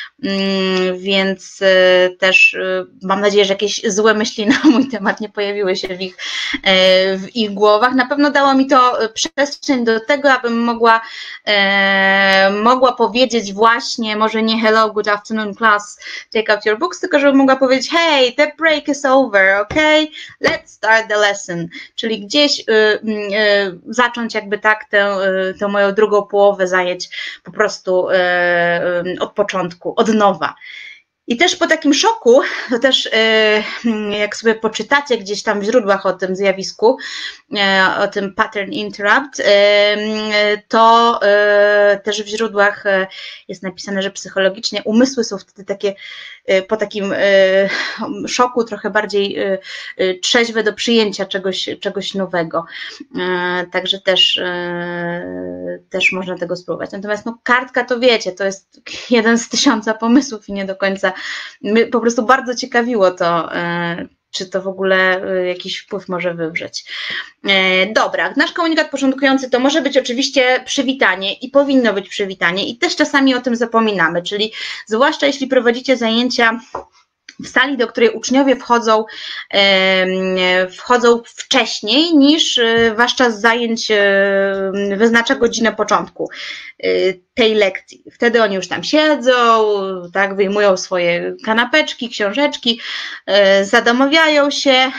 więc też mam nadzieję, że jakieś złe myśli na mój temat nie pojawiły się w ich, w ich głowach. Na pewno dało mi to przestrzeń do tego, abym mogła, mogła powiedzieć właśnie, może nie hello, good afternoon class, take out your books, tylko żebym mogła powiedzieć hey, the break is over, okay, let's start the lesson. Czyli gdzieś y, y, zacząć jakby tak tę, y, tę moją drugą połowę zajęć po prostu y, y, od początku, od nowa. I też po takim szoku, to też jak sobie poczytacie gdzieś tam w źródłach o tym zjawisku, o tym pattern interrupt, to też w źródłach jest napisane, że psychologicznie umysły są wtedy takie po takim szoku trochę bardziej trzeźwe do przyjęcia czegoś, czegoś nowego. Także też, też można tego spróbować. Natomiast no, kartka to wiecie, to jest jeden z tysiąca pomysłów i nie do końca. Mnie po prostu bardzo ciekawiło to, czy to w ogóle jakiś wpływ może wywrzeć. Dobra, nasz komunikat porządkujący to może być oczywiście przywitanie i powinno być przywitanie i też czasami o tym zapominamy, czyli zwłaszcza jeśli prowadzicie zajęcia w sali, do której uczniowie wchodzą, wchodzą wcześniej niż wasz czas zajęć wyznacza godzinę początku tej lekcji. Wtedy oni już tam siedzą, tak, wyjmują swoje kanapeczki, książeczki, zadomawiają się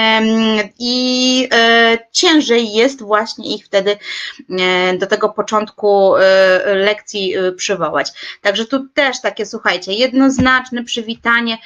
i ciężej jest właśnie ich wtedy do tego początku lekcji przywołać. Także tu też takie, słuchajcie, jednoznaczne przywitanie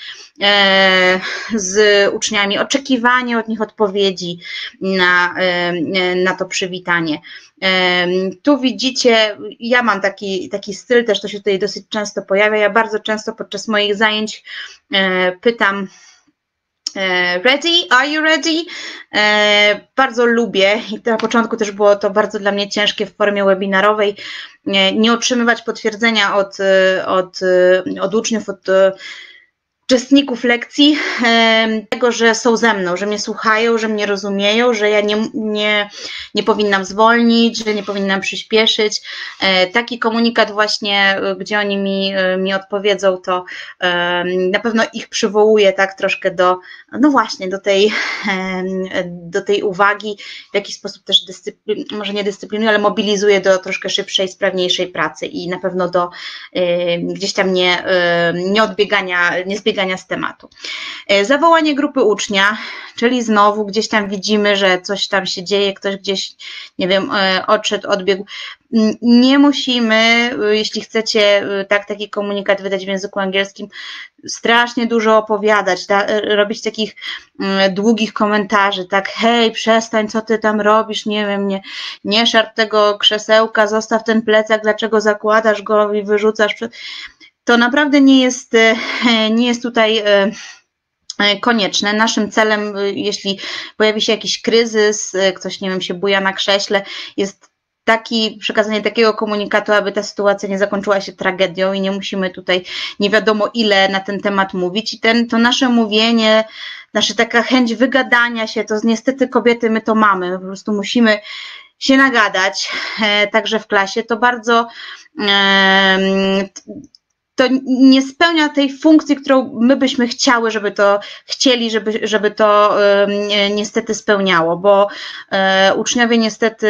z uczniami, oczekiwanie od nich odpowiedzi na, na to przywitanie. Tu widzicie, ja mam taki, taki styl, też to się tutaj dosyć często pojawia, ja bardzo często podczas moich zajęć pytam ready, are you ready? Bardzo lubię i na początku też było to bardzo dla mnie ciężkie w formie webinarowej, nie otrzymywać potwierdzenia od, od, od uczniów, od uczestników lekcji, tego, że są ze mną, że mnie słuchają, że mnie rozumieją, że ja nie, nie, nie powinnam zwolnić, że nie powinnam przyspieszyć. Taki komunikat właśnie, gdzie oni mi, mi odpowiedzą, to na pewno ich przywołuje tak troszkę do, no właśnie, do tej, do tej uwagi, w jakiś sposób też dyscyplin, może nie dyscyplinuje, ale mobilizuje do troszkę szybszej, sprawniejszej pracy i na pewno do gdzieś tam nie, nie odbiegania, nie zbiegania z tematu. Zawołanie grupy ucznia, czyli znowu gdzieś tam widzimy, że coś tam się dzieje, ktoś gdzieś, nie wiem, odszedł, odbiegł. Nie musimy, jeśli chcecie tak, taki komunikat wydać w języku angielskim, strasznie dużo opowiadać, tak, robić takich długich komentarzy, tak, hej, przestań, co ty tam robisz, nie wiem, nie, nie szarp tego krzesełka, zostaw ten plecak, dlaczego zakładasz go i wyrzucasz. To naprawdę nie jest, nie jest tutaj konieczne. Naszym celem, jeśli pojawi się jakiś kryzys, ktoś, nie wiem, się buja na krześle, jest taki, przekazanie takiego komunikatu, aby ta sytuacja nie zakończyła się tragedią i nie musimy tutaj nie wiadomo ile na ten temat mówić. I ten, to nasze mówienie, nasza taka chęć wygadania się, to niestety kobiety my to mamy, po prostu musimy się nagadać, także w klasie, to bardzo to nie spełnia tej funkcji, którą my byśmy chciały, żeby to chcieli, żeby, żeby to niestety spełniało, bo uczniowie niestety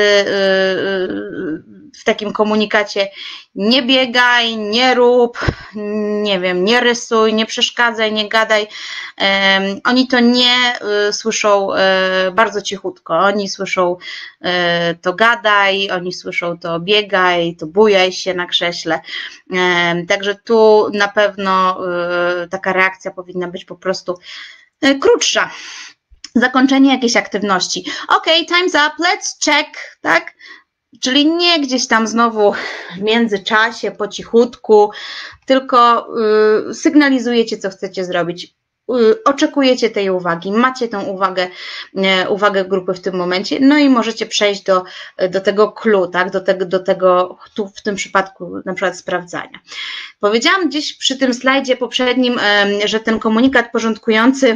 w takim komunikacie nie biegaj, nie rób, nie wiem, nie rysuj, nie przeszkadzaj, nie gadaj. Oni to nie słyszą bardzo cichutko. Oni słyszą to gadaj, oni słyszą to biegaj, to bujaj się na krześle. Także tu na pewno taka reakcja powinna być po prostu krótsza. Zakończenie jakiejś aktywności. Ok, time's up, let's check, tak? Czyli nie gdzieś tam znowu w międzyczasie, po cichutku, tylko y, sygnalizujecie, co chcecie zrobić. Y, oczekujecie tej uwagi, macie tą uwagę, y, uwagę grupy w tym momencie, no i możecie przejść do, do tego clue, tak? do, tego, do tego, tu w tym przypadku na przykład sprawdzania. Powiedziałam gdzieś przy tym slajdzie poprzednim, y, że ten komunikat porządkujący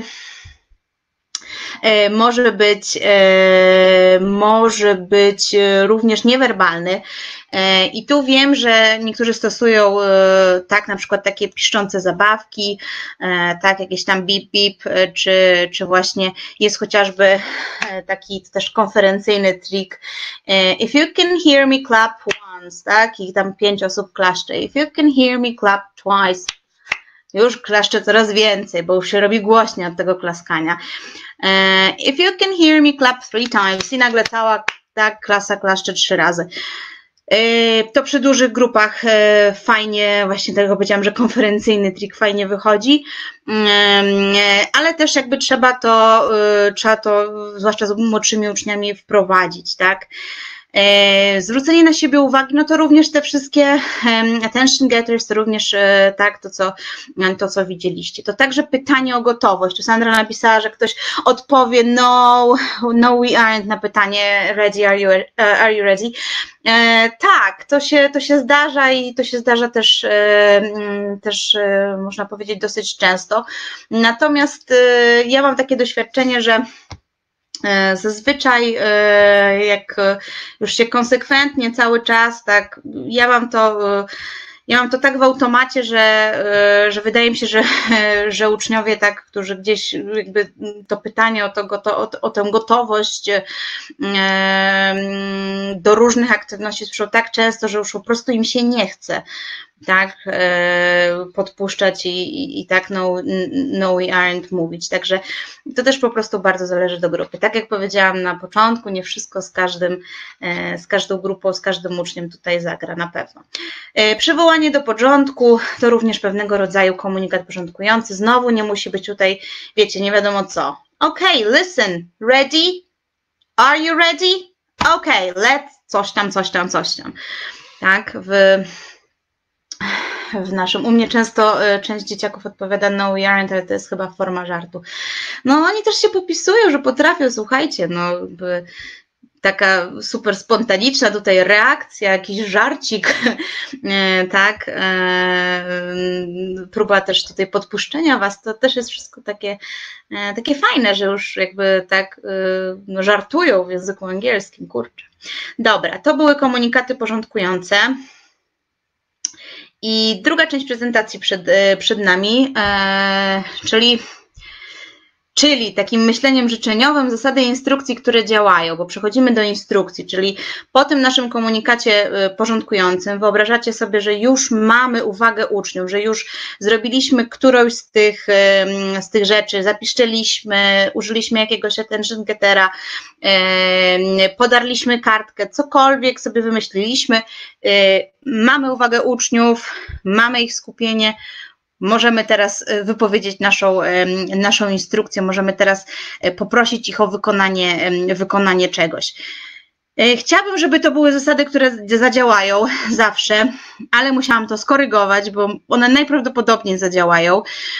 może być, może być również niewerbalny. I tu wiem, że niektórzy stosują tak, na przykład takie piszczące zabawki, tak, jakieś tam bip bip, czy, czy właśnie jest chociażby taki też konferencyjny trik. If you can hear me clap once, tak, i tam pięć osób klaszcze. If you can hear me clap twice. Już klaszczę coraz więcej, bo już się robi głośniej od tego klaskania. If you can hear me clap three times i nagle cała ta klasa klaszcze trzy razy. To przy dużych grupach fajnie, właśnie tego powiedziałam, że konferencyjny trik fajnie wychodzi, ale też jakby trzeba to, trzeba to zwłaszcza z młodszymi uczniami wprowadzić, tak? Zwrócenie na siebie uwagi, no to również te wszystkie attention getters, to również tak, to co, to co widzieliście. To także pytanie o gotowość. Tu Sandra napisała, że ktoś odpowie no, no we aren't na pytanie ready, are you, are you ready? Tak, to się, to się zdarza i to się zdarza też, też można powiedzieć dosyć często. Natomiast ja mam takie doświadczenie, że zazwyczaj jak już się konsekwentnie cały czas, tak, ja mam to, ja mam to tak w automacie, że, że wydaje mi się, że, że uczniowie tak, którzy gdzieś jakby to pytanie o, to, o, o tę gotowość do różnych aktywności słyszą tak często, że już po prostu im się nie chce, tak, podpuszczać i, i, i tak no, no we aren't mówić. Także to też po prostu bardzo zależy do grupy. Tak jak powiedziałam na początku, nie wszystko z każdym, z każdą grupą, z każdym uczniem tutaj zagra na pewno. Przywołanie do porządku to również pewnego rodzaju komunikat porządkujący. Znowu nie musi być tutaj, wiecie, nie wiadomo co. Okay, listen, ready? Are you ready? Okay, let's coś tam, coś tam, coś tam. Tak, w w naszym, u mnie często część dzieciaków odpowiada no we aren't, ale to jest chyba forma żartu. No oni też się popisują, że potrafią, słuchajcie, no taka super spontaniczna tutaj reakcja, jakiś żarcik, tak, próba też tutaj podpuszczenia Was, to też jest wszystko takie, takie fajne, że już jakby tak no, żartują w języku angielskim, kurczę. Dobra, to były komunikaty porządkujące. I druga część prezentacji przed, przed nami, e, czyli, czyli takim myśleniem życzeniowym zasady instrukcji, które działają, bo przechodzimy do instrukcji, czyli po tym naszym komunikacie porządkującym wyobrażacie sobie, że już mamy uwagę uczniów, że już zrobiliśmy którąś z tych, z tych rzeczy, zapiszczeliśmy, użyliśmy jakiegoś attention gettera, podarliśmy kartkę, cokolwiek sobie wymyśliliśmy, mamy uwagę uczniów, mamy ich skupienie, możemy teraz wypowiedzieć naszą, naszą instrukcję, możemy teraz poprosić ich o wykonanie, wykonanie czegoś. Chciałabym, żeby to były zasady, które zadziałają zawsze, ale musiałam to skorygować, bo one najprawdopodobniej zadziałają.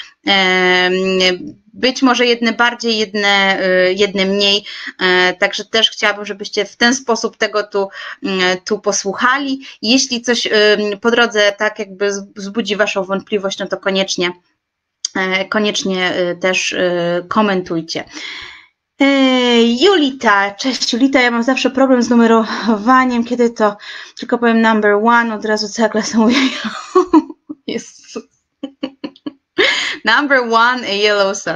Być może jedne bardziej, jedne, jedne mniej, także też chciałabym, żebyście w ten sposób tego tu, tu posłuchali. Jeśli coś po drodze tak jakby wzbudzi Waszą wątpliwość, no to koniecznie, koniecznie też komentujcie. Julita, cześć Julita, ja mam zawsze problem z numerowaniem, kiedy to tylko powiem number one, od razu cała klasa mówi Jezus. Number one, Yellow Sun.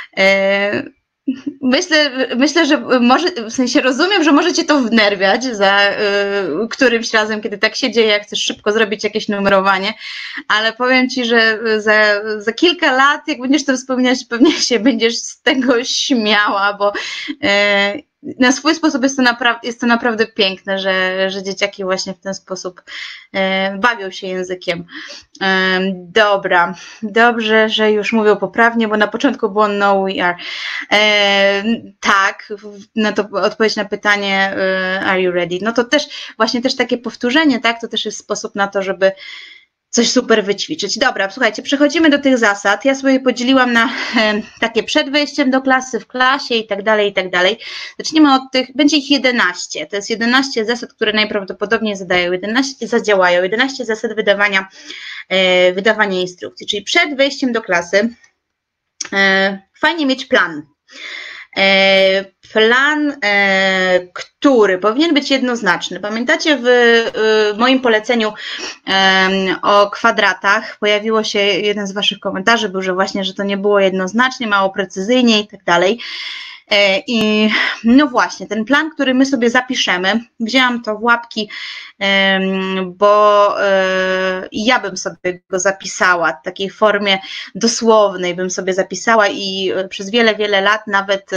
Myślę, myślę, że może, w sensie rozumiem, że możecie to wnerwiać za y, którymś razem, kiedy tak się dzieje, jak chcesz szybko zrobić jakieś numerowanie, ale powiem Ci, że za, za kilka lat, jak będziesz to wspominać, pewnie się będziesz z tego śmiała, bo y, na swój sposób jest to, naprawdę, jest to naprawdę piękne, że, że dzieciaki właśnie w ten sposób e, bawią się językiem. E, dobra, dobrze, że już mówią poprawnie, bo na początku było no we are. E, tak, no to odpowiedź na pytanie e, are you ready? No to też właśnie też takie powtórzenie, tak, to też jest sposób na to, żeby coś super wyćwiczyć. Dobra, słuchajcie, przechodzimy do tych zasad. Ja sobie podzieliłam na e, takie przed wejściem do klasy, w klasie i tak dalej, i tak dalej. Zacznijmy od tych, będzie ich jedenaście. To jest jedenaście zasad, które najprawdopodobniej zadają, jedenaście zadziałają, jedenaście zasad wydawania, e, wydawania instrukcji. Czyli przed wejściem do klasy e, fajnie mieć plan. E, plan, e, który powinien być jednoznaczny. Pamiętacie, w, w moim poleceniu e, o kwadratach pojawiło się jeden z Waszych komentarzy, był, że właśnie, że to nie było jednoznacznie, mało precyzyjnie i tak dalej. E, I no właśnie, ten plan, który my sobie zapiszemy, wzięłam to w łapki, e, bo e, ja bym sobie go zapisała w takiej formie dosłownej, bym sobie zapisała i przez wiele, wiele lat nawet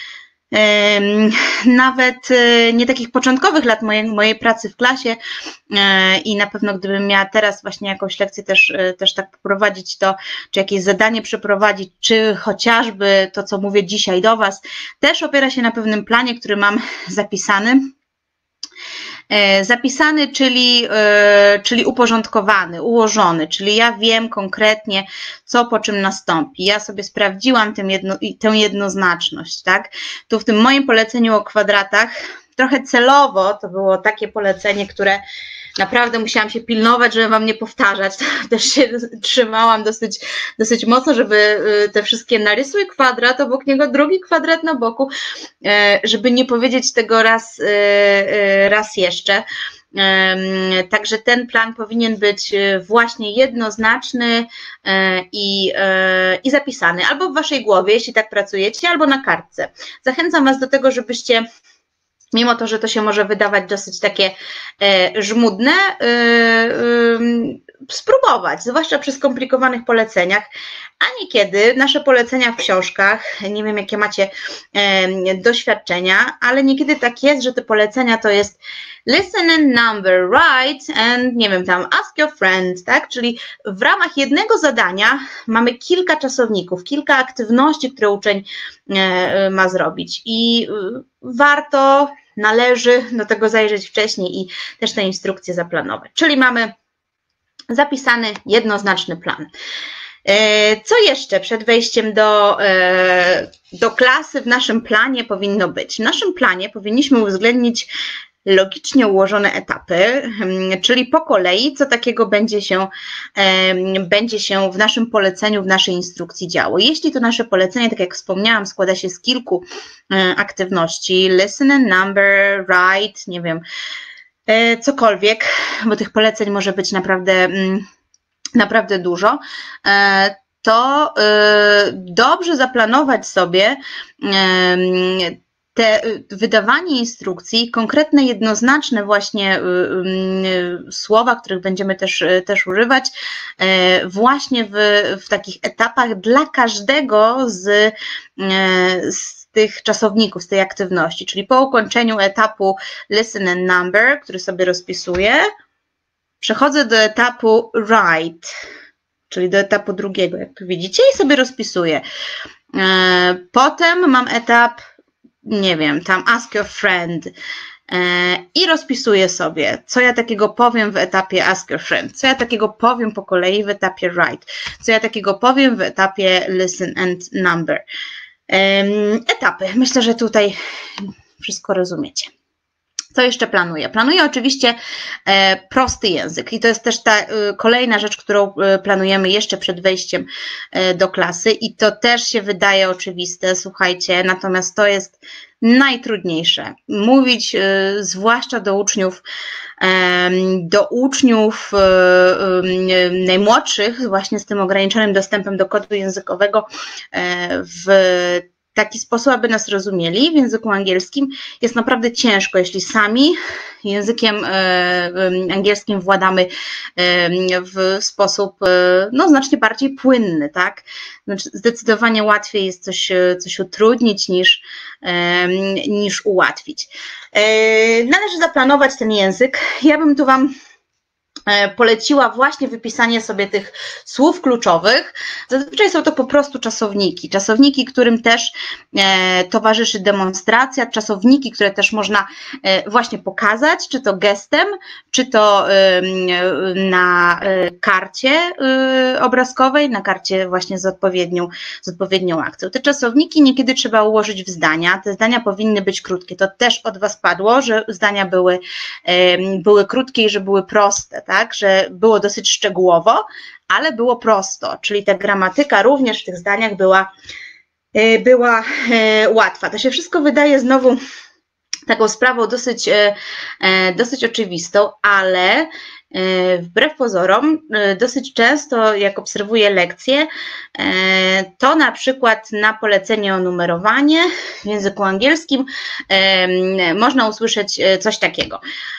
nawet nie takich początkowych lat mojej, mojej pracy w klasie i na pewno gdybym miała teraz właśnie jakąś lekcję też, też tak poprowadzić to, czy jakieś zadanie przeprowadzić, czy chociażby to, co mówię dzisiaj do Was, też opiera się na pewnym planie, który mam zapisany. Zapisany, czyli, czyli uporządkowany, ułożony, czyli ja wiem konkretnie, co po czym nastąpi. Ja sobie sprawdziłam tę, jedno, tę jednoznaczność, tak? Tu w tym moim poleceniu o kwadratach trochę celowo to było takie polecenie, które naprawdę musiałam się pilnować, żeby Wam nie powtarzać. Też się trzymałam dosyć, dosyć mocno, żeby te wszystkie narysuj kwadrat, obok niego drugi kwadrat na boku, żeby nie powiedzieć tego raz, raz jeszcze. Także ten plan powinien być właśnie jednoznaczny i, i zapisany albo w Waszej głowie, jeśli tak pracujecie, albo na kartce. Zachęcam Was do tego, żebyście mimo to, że to się może wydawać dosyć takie e, żmudne, e, e, spróbować, zwłaszcza przy skomplikowanych poleceniach, a niekiedy nasze polecenia w książkach, nie wiem jakie macie e, doświadczenia, ale niekiedy tak jest, że te polecenia to jest listen and number, write and nie wiem tam, ask your friend, tak? Czyli w ramach jednego zadania mamy kilka czasowników, kilka aktywności, które uczeń e, ma zrobić i e, warto, należy do tego zajrzeć wcześniej i też te instrukcje zaplanować. Czyli mamy zapisany jednoznaczny plan. Co jeszcze przed wejściem do, do klasy w naszym planie powinno być? W naszym planie powinniśmy uwzględnić logicznie ułożone etapy, czyli po kolei, co takiego będzie się, będzie się w naszym poleceniu, w naszej instrukcji działo. Jeśli to nasze polecenie, tak jak wspomniałam, składa się z kilku aktywności, listen and number, write, nie wiem, cokolwiek, bo tych poleceń może być naprawdę, naprawdę dużo, to dobrze zaplanować sobie te wydawanie instrukcji, konkretne, jednoznaczne właśnie słowa, których będziemy też, też używać, właśnie w, w takich etapach dla każdego z, z tych czasowników, z tej aktywności, czyli po ukończeniu etapu listen and number, który sobie rozpisuję, przechodzę do etapu write, czyli do etapu drugiego, jak tu widzicie, i sobie rozpisuję. Potem mam etap, nie wiem, tam ask your friend i rozpisuję sobie, co ja takiego powiem w etapie ask your friend, co ja takiego powiem po kolei w etapie write, co ja takiego powiem w etapie listen and number. Etapy. Myślę, że tutaj wszystko rozumiecie. Co jeszcze planuję? Planuję oczywiście prosty język i to jest też ta kolejna rzecz, którą planujemy jeszcze przed wejściem do klasy i to też się wydaje oczywiste, słuchajcie, natomiast to jest najtrudniejsze. Mówić zwłaszcza do uczniów, do uczniów najmłodszych, właśnie z tym ograniczonym dostępem do kodu językowego w taki sposób, aby nas rozumieli w języku angielskim, jest naprawdę ciężko, jeśli sami językiem angielskim władamy w sposób no, znacznie bardziej płynny, tak? Znaczy, zdecydowanie łatwiej jest coś, coś utrudnić niż, niż ułatwić. Należy zaplanować ten język. Ja bym tu Wam poleciła właśnie wypisanie sobie tych słów kluczowych. Zazwyczaj są to po prostu czasowniki. Czasowniki, którym też e, towarzyszy demonstracja, czasowniki, które też można e, właśnie pokazać, czy to gestem, czy to e, na e, karcie e, obrazkowej, na karcie właśnie z odpowiednią, z odpowiednią akcją. Te czasowniki niekiedy trzeba ułożyć w zdania. Te zdania powinny być krótkie. To też od Was padło, że zdania były, e, były krótkie i że były proste, tak? Tak, że było dosyć szczegółowo, ale było prosto, czyli ta gramatyka również w tych zdaniach była, była łatwa. To się wszystko wydaje znowu taką sprawą dosyć, dosyć oczywistą, ale wbrew pozorom dosyć często, jak obserwuję lekcje, to na przykład na polecenie o numerowanie w języku angielskim można usłyszeć coś takiego.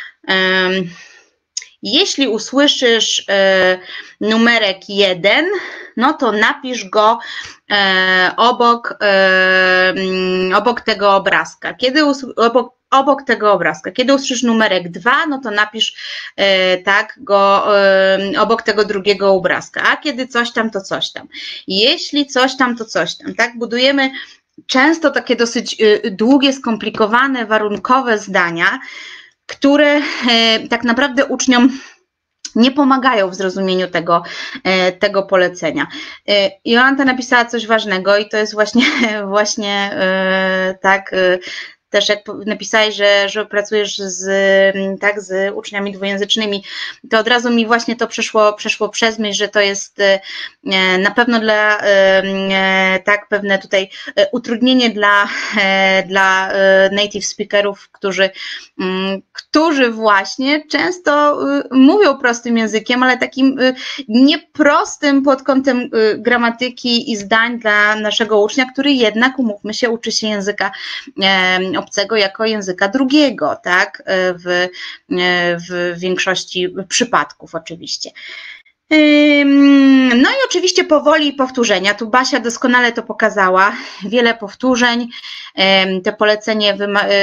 Jeśli usłyszysz y, numerek jeden, no to napisz go y, obok, y, obok tego obrazka. Kiedy obok, obok tego obrazka. Kiedy usłyszysz numerek dwa, no to napisz y, tak go y, obok tego drugiego obrazka. A kiedy coś tam, to coś tam. Jeśli coś tam, to coś tam. Tak, budujemy często takie dosyć y, długie, skomplikowane, warunkowe zdania, które tak naprawdę uczniom nie pomagają w zrozumieniu tego, tego polecenia. Jolanta napisała coś ważnego i to jest właśnie, właśnie tak, też jak napisałeś, że, że pracujesz z, tak, z uczniami dwujęzycznymi, to od razu mi właśnie to przeszło, przeszło przez myśl, że to jest na pewno dla, tak, pewne tutaj utrudnienie dla, dla native speakerów, którzy, którzy właśnie często mówią prostym językiem, ale takim nieprostym pod kątem gramatyki i zdań dla naszego ucznia, który jednak, umówmy się, uczy się języka obcego jako języka drugiego, tak, w, w większości przypadków oczywiście. No i oczywiście powoli powtórzenia. Tu Basia doskonale to pokazała. Wiele powtórzeń. Te polecenie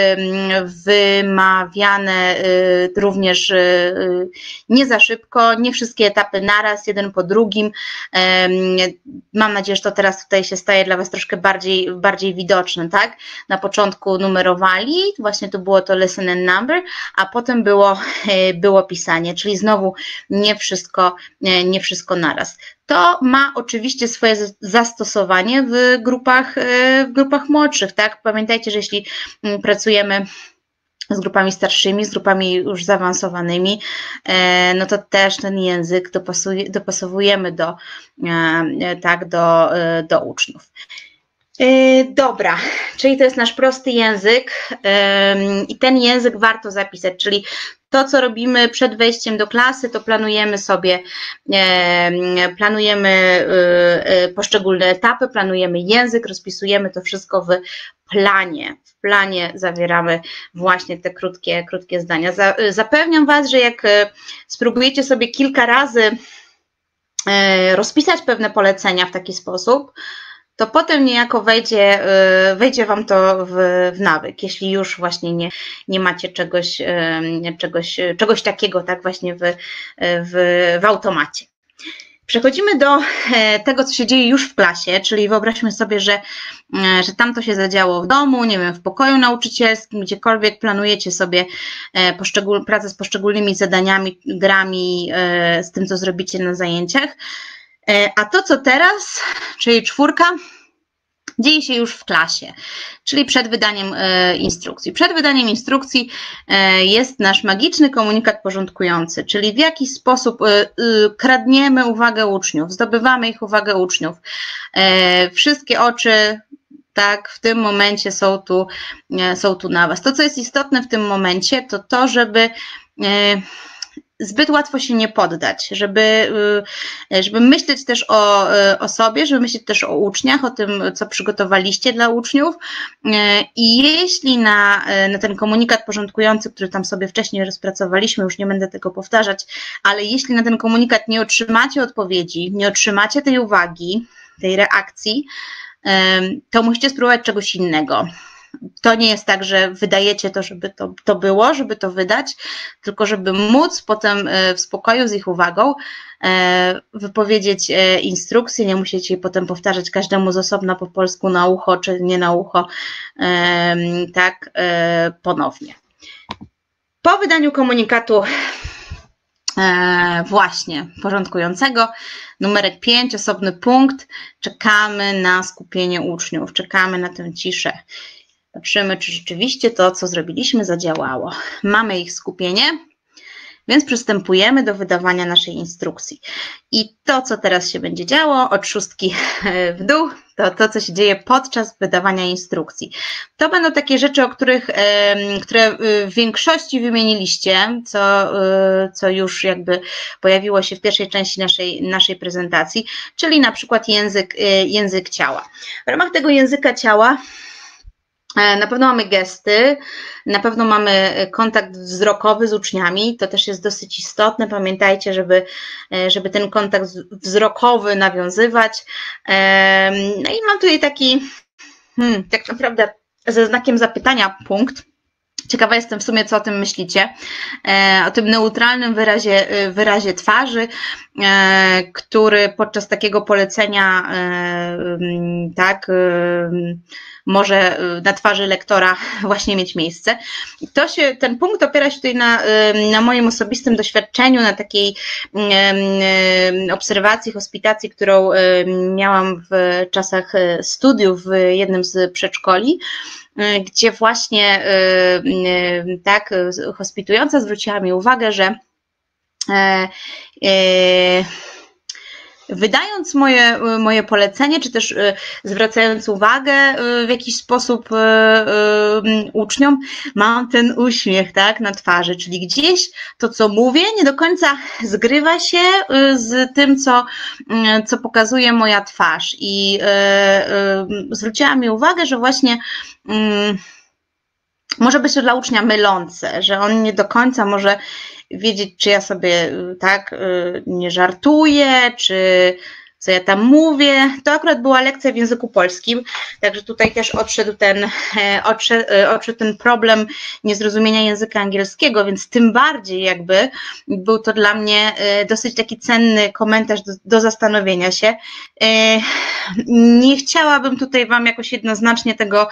wymawiane również nie za szybko, nie wszystkie etapy naraz, jeden po drugim. Mam nadzieję, że to teraz tutaj się staje dla Was troszkę bardziej, bardziej widoczne, tak? Na początku numerowali, właśnie tu było to listen and number, a potem było, było pisanie, czyli znowu nie wszystko nie wszystko naraz. To ma oczywiście swoje zastosowanie w grupach, w grupach młodszych, tak? Pamiętajcie, że jeśli pracujemy z grupami starszymi, z grupami już zaawansowanymi, no to też ten język dopasuje, dopasowujemy do, tak, do, do uczniów. Dobra, czyli to jest nasz prosty język i ten język warto zapisać, czyli to, co robimy przed wejściem do klasy, to planujemy sobie, planujemy poszczególne etapy, planujemy język, rozpisujemy to wszystko w planie. W planie zawieramy właśnie te krótkie, krótkie zdania. Zapewniam Was, że jak spróbujecie sobie kilka razy rozpisać pewne polecenia w taki sposób, to potem niejako wejdzie, wejdzie Wam to w, w nawyk, jeśli już właśnie nie, nie macie czegoś, czegoś, czegoś takiego, tak właśnie w, w, w automacie. Przechodzimy do tego, co się dzieje już w klasie, czyli wyobraźmy sobie, że, że tam to się zadziało w domu, nie wiem, w pokoju nauczycielskim, gdziekolwiek planujecie sobie poszczegól, pracę z poszczególnymi zadaniami, grami, z tym, co zrobicie na zajęciach. A to, co teraz, czyli czwórka, dzieje się już w klasie, czyli przed wydaniem instrukcji. Przed wydaniem instrukcji jest nasz magiczny komunikat porządkujący, czyli w jaki sposób kradniemy uwagę uczniów, zdobywamy ich uwagę uczniów. Wszystkie oczy, tak, w tym momencie są tu, są tu na Was. To, co jest istotne w tym momencie, to to, żeby zbyt łatwo się nie poddać, żeby, żeby myśleć też o, o sobie, żeby myśleć też o uczniach, o tym, co przygotowaliście dla uczniów i jeśli na, na ten komunikat porządkujący, który tam sobie wcześniej rozpracowaliśmy, już nie będę tego powtarzać, ale jeśli na ten komunikat nie otrzymacie odpowiedzi, nie otrzymacie tej uwagi, tej reakcji, to musicie spróbować czegoś innego. To nie jest tak, że wydajecie to, żeby to, to było, żeby to wydać, tylko żeby móc potem w spokoju z ich uwagą wypowiedzieć instrukcję, nie musicie jej potem powtarzać każdemu z osobna po polsku na ucho, czy nie na ucho, tak, ponownie. Po wydaniu komunikatu właśnie porządkującego, numerek pięć, osobny punkt, czekamy na skupienie uczniów, czekamy na tę ciszę. Patrzymy, czy rzeczywiście to, co zrobiliśmy, zadziałało. Mamy ich skupienie, więc przystępujemy do wydawania naszej instrukcji. I to, co teraz się będzie działo, od szóstki w dół, to to, co się dzieje podczas wydawania instrukcji. To będą takie rzeczy, o których, które w większości wymieniliście, co, co już jakby pojawiło się w pierwszej części naszej, naszej prezentacji, czyli na przykład język, język ciała. W ramach tego języka ciała na pewno mamy gesty, na pewno mamy kontakt wzrokowy z uczniami, to też jest dosyć istotne, pamiętajcie, żeby, żeby ten kontakt wzrokowy nawiązywać. No i mam tutaj taki, hmm, tak naprawdę ze znakiem zapytania punkt. Ciekawa jestem w sumie, co o tym myślicie, o tym neutralnym wyrazie, wyrazie twarzy, który podczas takiego polecenia, tak, może na twarzy lektora właśnie mieć miejsce. To się, ten punkt opiera się tutaj na, na moim osobistym doświadczeniu, na takiej obserwacji, hospitacji, którą miałam w czasach studiów w jednym z przedszkoli, gdzie właśnie tak hospitująca zwróciła mi uwagę, że wydając moje, moje polecenie, czy też zwracając uwagę w jakiś sposób uczniom, mam ten uśmiech, tak, na twarzy, czyli gdzieś to, co mówię, nie do końca zgrywa się z tym, co, co pokazuje moja twarz. I zwróciła mi uwagę, że właśnie może być to dla ucznia mylące, że on nie do końca może wiedzieć, czy ja sobie tak nie żartuję, czy, co ja tam mówię. To akurat była lekcja w języku polskim, także tutaj też odszedł ten, odszedł, odszedł ten problem niezrozumienia języka angielskiego, więc tym bardziej jakby był to dla mnie dosyć taki cenny komentarz do, do zastanowienia się. Nie chciałabym tutaj Wam jakoś jednoznacznie tego,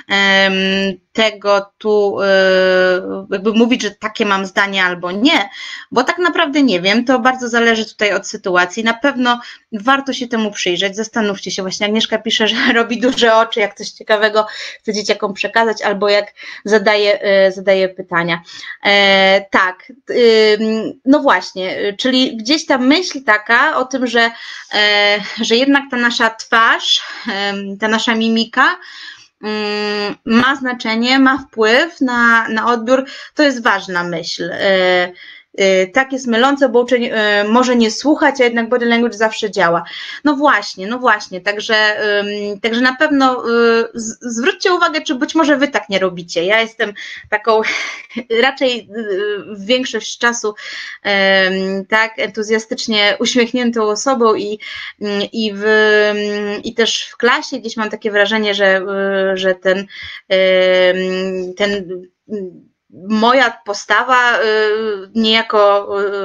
tego tu jakby mówić, że takie mam zdanie albo nie, bo tak naprawdę nie wiem, to bardzo zależy tutaj od sytuacji. Na pewno warto się temu przyjrzeć, zastanówcie się, właśnie Agnieszka pisze, że robi duże oczy, jak coś ciekawego chce dzieciakom przekazać, albo jak zadaje, zadaje pytania. E, tak, no właśnie, czyli gdzieś ta myśl taka o tym, że, e, że jednak ta nasza twarz, ta nasza mimika ma znaczenie, ma wpływ na, na odbiór, to jest ważna myśl. Tak jest mylące, bo uczeń może nie słuchać, a jednak body language zawsze działa. No właśnie, no właśnie, także, także na pewno zwróćcie uwagę, czy być może Wy tak nie robicie. Ja jestem taką raczej większość czasu tak entuzjastycznie uśmiechniętą osobą i, i, w, i też w klasie gdzieś mam takie wrażenie, że, że ten, ten moja postawa niejako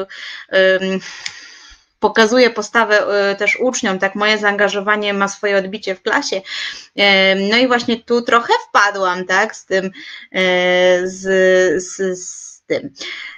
pokazuje postawę też uczniom, tak moje zaangażowanie ma swoje odbicie w klasie. No i właśnie tu trochę wpadłam, tak, z tym, z, z, z tym.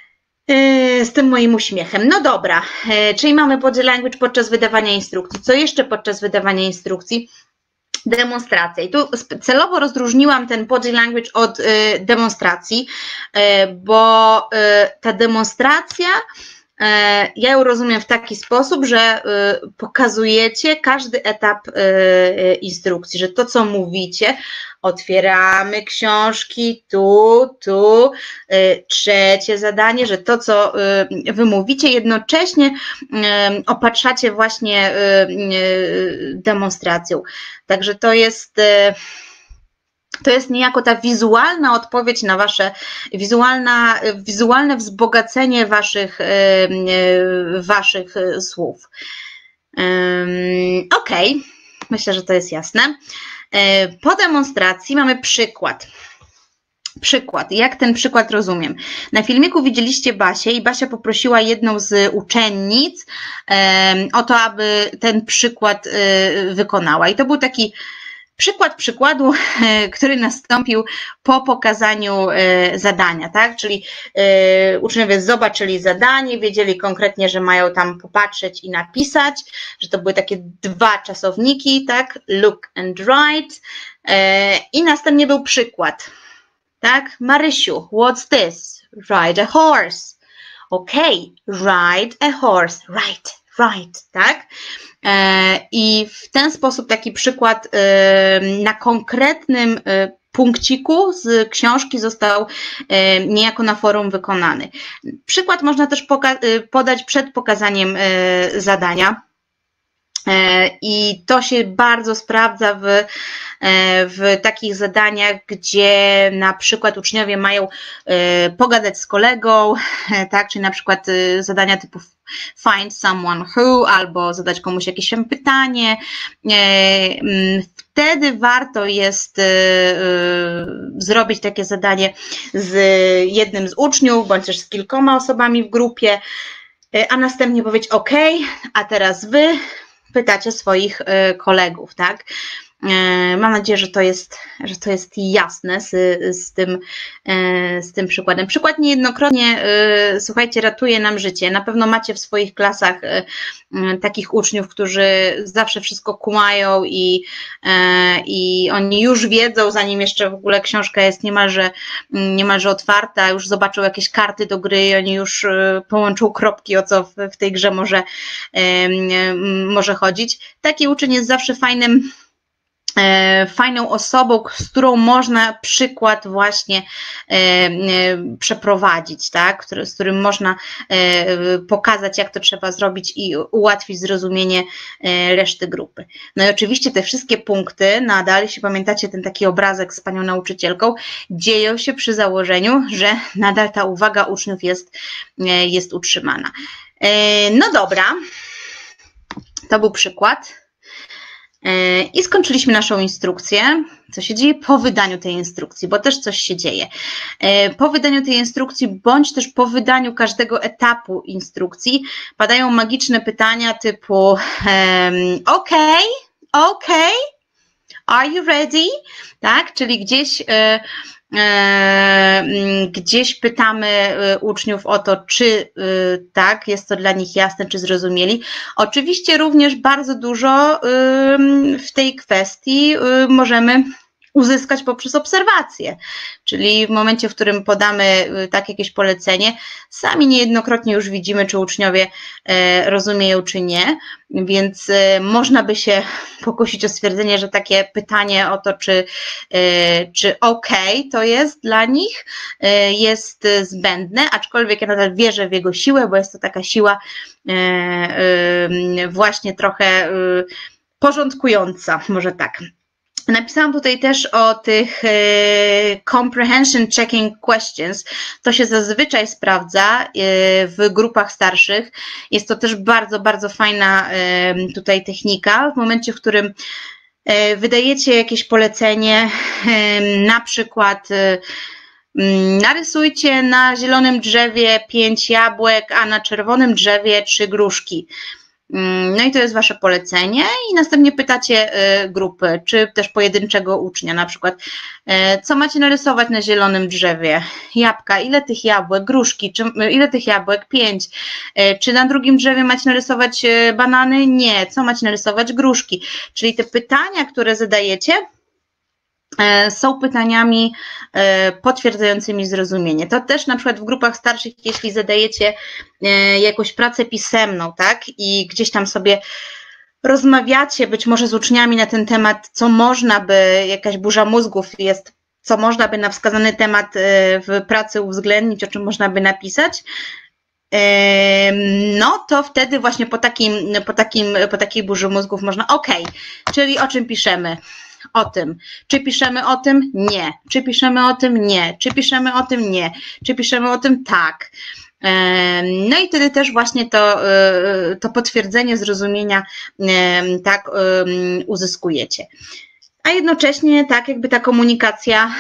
Z tym moim uśmiechem. No dobra, czyli mamy body language podczas wydawania instrukcji. Co jeszcze podczas wydawania instrukcji? Demonstracja. I tu celowo rozróżniłam ten body language od y, demonstracji, y, bo y, ta demonstracja, y, ja ją rozumiem w taki sposób, że y, pokazujecie każdy etap y, y, instrukcji, że to, co mówicie, otwieramy książki, tu, tu, y, trzecie zadanie, że to, co y, wy mówicie, jednocześnie y, opatrzacie właśnie y, y, demonstracją. Także to jest, y, to jest niejako ta wizualna odpowiedź na wasze, wizualna, wizualne wzbogacenie waszych, y, y, waszych słów. Y, Okej, okay. Myślę, że to jest jasne. Po demonstracji mamy przykład. Przykład. Jak ten przykład rozumiem? Na filmiku widzieliście Basię i Basia poprosiła jedną z uczennic um, o to, aby ten przykład y, wykonała. I to był taki przykład przykładu, y, który nastąpił po pokazaniu y, zadania, tak? Czyli y, uczniowie zobaczyli zadanie, wiedzieli konkretnie, że mają tam popatrzeć i napisać, że to były takie dwa czasowniki, tak? Look and write. Y, I następnie był przykład. Tak, Marysiu, what's this? Ride a horse. Okay, ride a horse. Right, right, tak? E, I w ten sposób taki przykład e, na konkretnym e, punkciku z książki został e, niejako na forum wykonany. Przykład można też poka- podać przed pokazaniem e, zadania. I to się bardzo sprawdza w, w takich zadaniach, gdzie na przykład uczniowie mają pogadać z kolegą, tak, czyli na przykład zadania typu find someone who, albo zadać komuś jakieś tam pytanie. Wtedy warto jest zrobić takie zadanie z jednym z uczniów, bądź też z kilkoma osobami w grupie, a następnie powiedzieć ok, a teraz wy pytacie swoich kolegów, tak? Mam nadzieję, że to jest, że to jest jasne z, z, tym, z tym przykładem. Przykład niejednokrotnie, słuchajcie, ratuje nam życie. Na pewno macie w swoich klasach takich uczniów, którzy zawsze wszystko kumają i, i oni już wiedzą, zanim jeszcze w ogóle książka jest niemalże, niemalże otwarta, już zobaczą jakieś karty do gry i oni już połączą kropki, o co w, w tej grze może, może chodzić. Taki uczeń jest zawsze fajnym fajną osobą, z którą można przykład właśnie przeprowadzić, tak? Z którym można pokazać, jak to trzeba zrobić i ułatwić zrozumienie reszty grupy. No i oczywiście te wszystkie punkty nadal, jeśli pamiętacie ten taki obrazek z panią nauczycielką, dzieją się przy założeniu, że nadal ta uwaga uczniów jest, jest utrzymana. No dobra. To był przykład. I skończyliśmy naszą instrukcję. Co się dzieje po wydaniu tej instrukcji, bo też coś się dzieje. Po wydaniu tej instrukcji, bądź też po wydaniu każdego etapu instrukcji padają magiczne pytania typu um, OK, OK, are you ready? Tak, czyli gdzieś gdzieś pytamy uczniów o to, czy tak, jest to dla nich jasne, czy zrozumieli. Oczywiście również bardzo dużo w tej kwestii możemy uzyskać poprzez obserwację, czyli w momencie, w którym podamy tak jakieś polecenie, sami niejednokrotnie już widzimy, czy uczniowie rozumieją, czy nie, więc można by się pokusić o stwierdzenie, że takie pytanie o to, czy, czy OK to jest dla nich, jest zbędne, aczkolwiek ja nadal wierzę w jego siłę, bo jest to taka siła właśnie trochę porządkująca, może tak. Napisałam tutaj też o tych comprehension checking questions. To się zazwyczaj sprawdza w grupach starszych. Jest to też bardzo, bardzo fajna tutaj technika. W momencie, w którym wydajecie jakieś polecenie, na przykład narysujcie na zielonym drzewie pięć jabłek, a na czerwonym drzewie trzy gruszki. No i to jest wasze polecenie i następnie pytacie grupy, czy też pojedynczego ucznia, na przykład co macie narysować na zielonym drzewie? Jabłka, ile tych jabłek? Gruszki, czy, ile tych jabłek? Pięć. Czy na drugim drzewie macie narysować banany? Nie. Co macie narysować? Gruszki. Czyli te pytania, które zadajecie, są pytaniami potwierdzającymi zrozumienie. To też na przykład w grupach starszych, jeśli zadajecie jakąś pracę pisemną, tak, i gdzieś tam sobie rozmawiacie być może z uczniami na ten temat, co można by, jakaś burza mózgów jest, co można by na wskazany temat w pracy uwzględnić, o czym można by napisać, no to wtedy właśnie po takim, po takim, po takiej burzy mózgów można, ok, czyli o czym piszemy? O tym. Czy piszemy o tym? Nie. Czy piszemy o tym? Nie. Czy piszemy o tym? Nie. Czy piszemy o tym? Tak. No i wtedy też właśnie to, to potwierdzenie zrozumienia tak uzyskujecie. A jednocześnie tak jakby ta komunikacja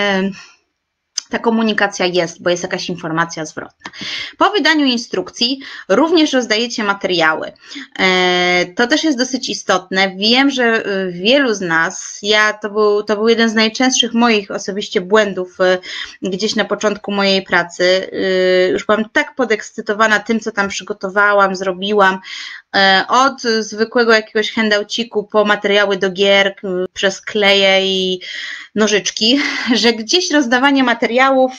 Ta komunikacja jest, bo jest jakaś informacja zwrotna. Po wydaniu instrukcji również rozdajecie materiały. To też jest dosyć istotne. Wiem, że wielu z nas, ja to był, to był jeden z najczęstszych moich osobiście błędów gdzieś na początku mojej pracy. Już byłam tak podekscytowana tym, co tam przygotowałam, zrobiłam, od zwykłego jakiegoś handouciku po materiały do gier, przez kleje i nożyczki, że gdzieś rozdawanie materiałów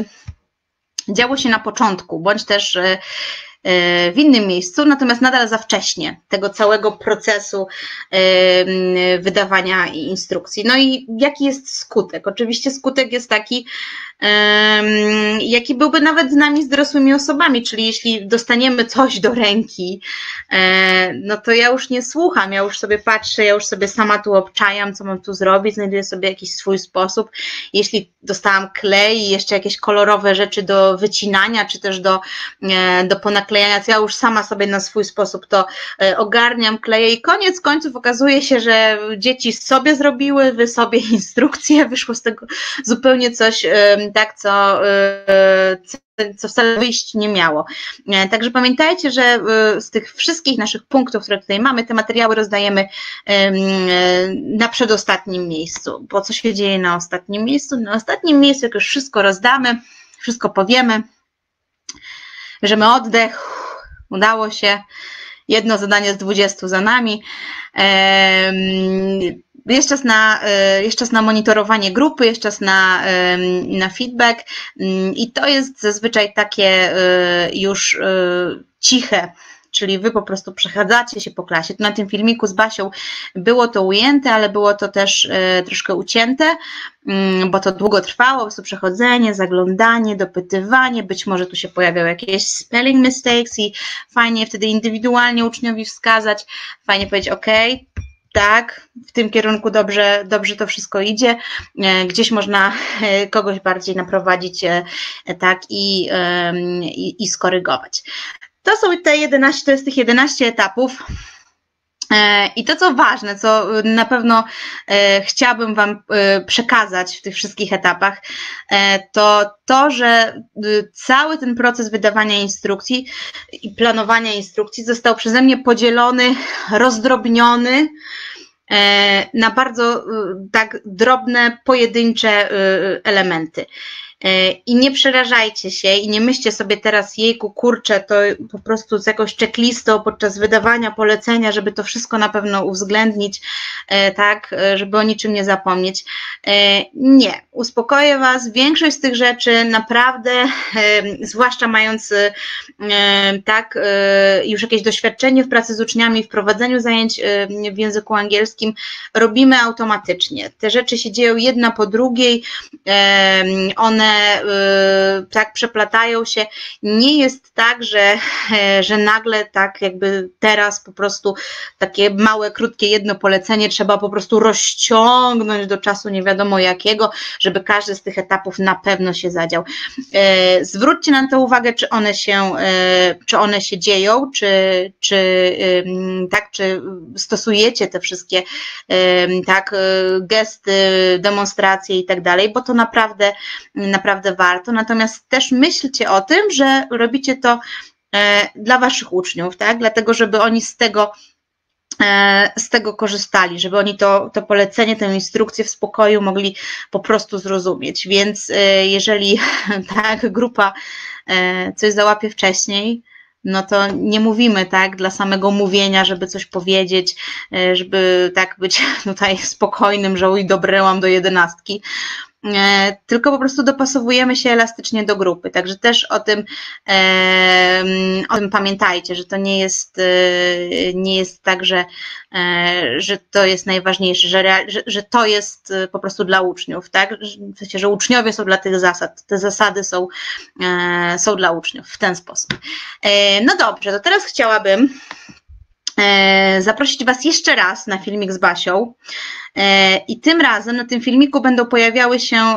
działo się na początku, bądź też w innym miejscu, natomiast nadal za wcześnie tego całego procesu wydawania instrukcji. No i jaki jest skutek? Oczywiście skutek jest taki, jaki byłby nawet z nami, z dorosłymi osobami, czyli jeśli dostaniemy coś do ręki, no to ja już nie słucham, ja już sobie patrzę, ja już sobie sama tu obczajam, co mam tu zrobić, znajduję sobie jakiś swój sposób. Jeśli dostałam klej i jeszcze jakieś kolorowe rzeczy do wycinania, czy też do, do ponaklejania, to ja już sama sobie na swój sposób to ogarniam, kleję i koniec końców okazuje się, że dzieci sobie zrobiły, wy sobie instrukcje, wyszło z tego zupełnie coś tak, co, co, co wcale wyjść nie miało. Także pamiętajcie, że z tych wszystkich naszych punktów, które tutaj mamy, te materiały rozdajemy na przedostatnim miejscu. Bo co się dzieje na ostatnim miejscu? Na ostatnim miejscu, jak już wszystko rozdamy, wszystko powiemy, bierzemy oddech, udało się, jedno zadanie z dwudziestu za nami. Jest czas na, jest czas na monitorowanie grupy, jest czas na, na feedback i to jest zazwyczaj takie już ciche, czyli wy po prostu przechadzacie się po klasie. Tu na tym filmiku z Basią było to ujęte, ale było to też troszkę ucięte, bo to długo trwało, po prostu przechodzenie, zaglądanie, dopytywanie, być może tu się pojawiały jakieś spelling mistakes i fajnie wtedy indywidualnie uczniowi wskazać, fajnie powiedzieć ok, tak, w tym kierunku dobrze, dobrze to wszystko idzie, gdzieś można kogoś bardziej naprowadzić, tak, i, i, i skorygować. To są te jedenaście, to jest tych jedenaście etapów. I to, co ważne, co na pewno chciałabym Wam przekazać w tych wszystkich etapach, to to, że cały ten proces wydawania instrukcji i planowania instrukcji został przeze mnie podzielony, rozdrobniony na bardzo tak drobne, pojedyncze elementy. I nie przerażajcie się i nie myślcie sobie teraz, jejku, kurczę, to po prostu z jakąś checklistą podczas wydawania polecenia, żeby to wszystko na pewno uwzględnić, tak, żeby o niczym nie zapomnieć. Nie, uspokoję Was, większość z tych rzeczy naprawdę, zwłaszcza mając tak, już jakieś doświadczenie w pracy z uczniami, w prowadzeniu zajęć w języku angielskim, robimy automatycznie. Te rzeczy się dzieją jedna po drugiej, one tak przeplatają się. Nie jest tak, że, że nagle tak jakby teraz po prostu takie małe, krótkie jedno polecenie trzeba po prostu rozciągnąć do czasu nie wiadomo jakiego, żeby każdy z tych etapów na pewno się zadział. Zwróćcie na to uwagę, czy one się, czy one się dzieją, czy, czy, tak, czy stosujecie te wszystkie tak, gesty, demonstracje i tak dalej, bo to naprawdę naprawdę warto, natomiast też myślcie o tym, że robicie to dla Waszych uczniów, tak? Dlatego, żeby oni z tego, z tego korzystali, żeby oni to, to polecenie, tę instrukcję w spokoju mogli po prostu zrozumieć, więc jeżeli tak, grupa coś załapie wcześniej, no to nie mówimy tak dla samego mówienia, żeby coś powiedzieć, żeby tak być tutaj spokojnym, że uj, dobryłam do jedenastki, tylko po prostu dopasowujemy się elastycznie do grupy, także też o tym, o tym pamiętajcie, że to nie jest, nie jest tak, że, że to jest najważniejsze, że, że, że to jest po prostu dla uczniów, tak? W sensie, że uczniowie są dla tych zasad, te zasady są, są dla uczniów w ten sposób. No dobrze, to teraz chciałabym zaprosić Was jeszcze raz na filmik z Basią i tym razem na tym filmiku będą pojawiały się,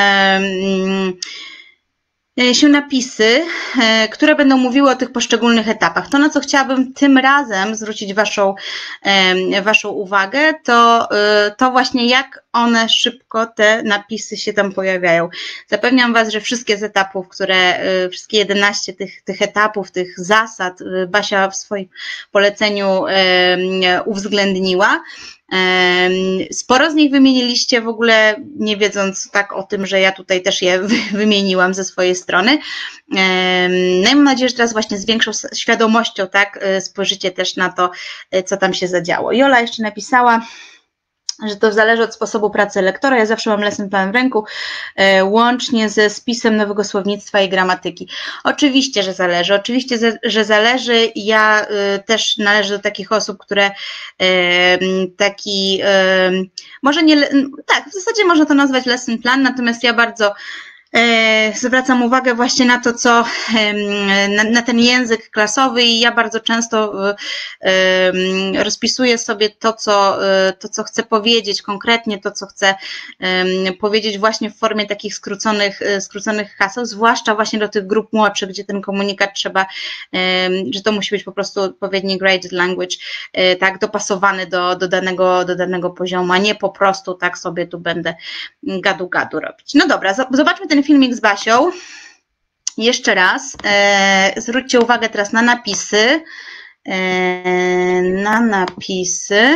się napisy, które będą mówiły o tych poszczególnych etapach. To, na co chciałabym tym razem zwrócić Waszą, waszą uwagę, to, to właśnie jak one szybko, te napisy się tam pojawiają. Zapewniam Was, że wszystkie z etapów, które, wszystkie jedenaście tych, tych etapów, tych zasad Basia w swoim poleceniu uwzględniła. Sporo z nich wymieniliście w ogóle, nie wiedząc tak o tym, że ja tutaj też je wymieniłam ze swojej strony. No i mam nadzieję, że teraz właśnie z większą świadomością tak spojrzycie też na to, co tam się zadziało. Jola jeszcze napisała, że to zależy od sposobu pracy lektora. Ja zawsze mam lesson plan w ręku, e, łącznie ze spisem nowego słownictwa i gramatyki. Oczywiście, że zależy. Oczywiście, że zależy. Ja e, też należę do takich osób, które e, taki, e, może nie, tak, w zasadzie można to nazwać lesson plan, natomiast ja bardzo zwracam uwagę właśnie na to, co, na, na ten język klasowy i ja bardzo często rozpisuję sobie to co, to, co chcę powiedzieć, konkretnie to, co chcę powiedzieć właśnie w formie takich skróconych, skróconych haseł, zwłaszcza właśnie do tych grup młodszych, gdzie ten komunikat trzeba, że to musi być po prostu odpowiedni graded language, tak, dopasowany do, do, danego, do danego poziomu, a nie po prostu tak sobie tu będę gadu gadu robić. No dobra, zobaczmy ten filmik z Basią. Jeszcze raz. E, zwróćcie uwagę teraz na napisy. E, na napisy.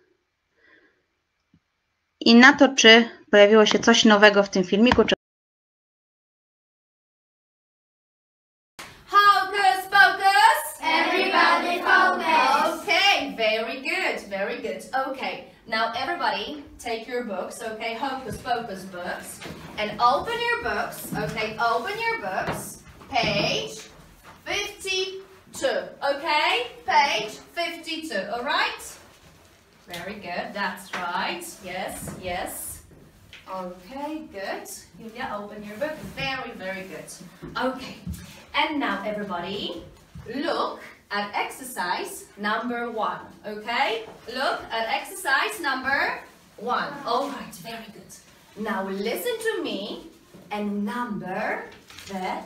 I na to, czy pojawiło się coś nowego w tym filmiku. Czy... Hocus pocus! Everybody focus. Okay, very good, very good. Okay, now everybody take your books, okay, Hocus Pocus books, and open your books, okay, open your books, page fifty-two, okay, page fifty-two, all right? Very good, that's right, yes, yes. Okay, good. Julia, open your book, very, very good. Okay, and now everybody, look at exercise number one, okay? Look at exercise number one. All right, very good. Now listen to me and number the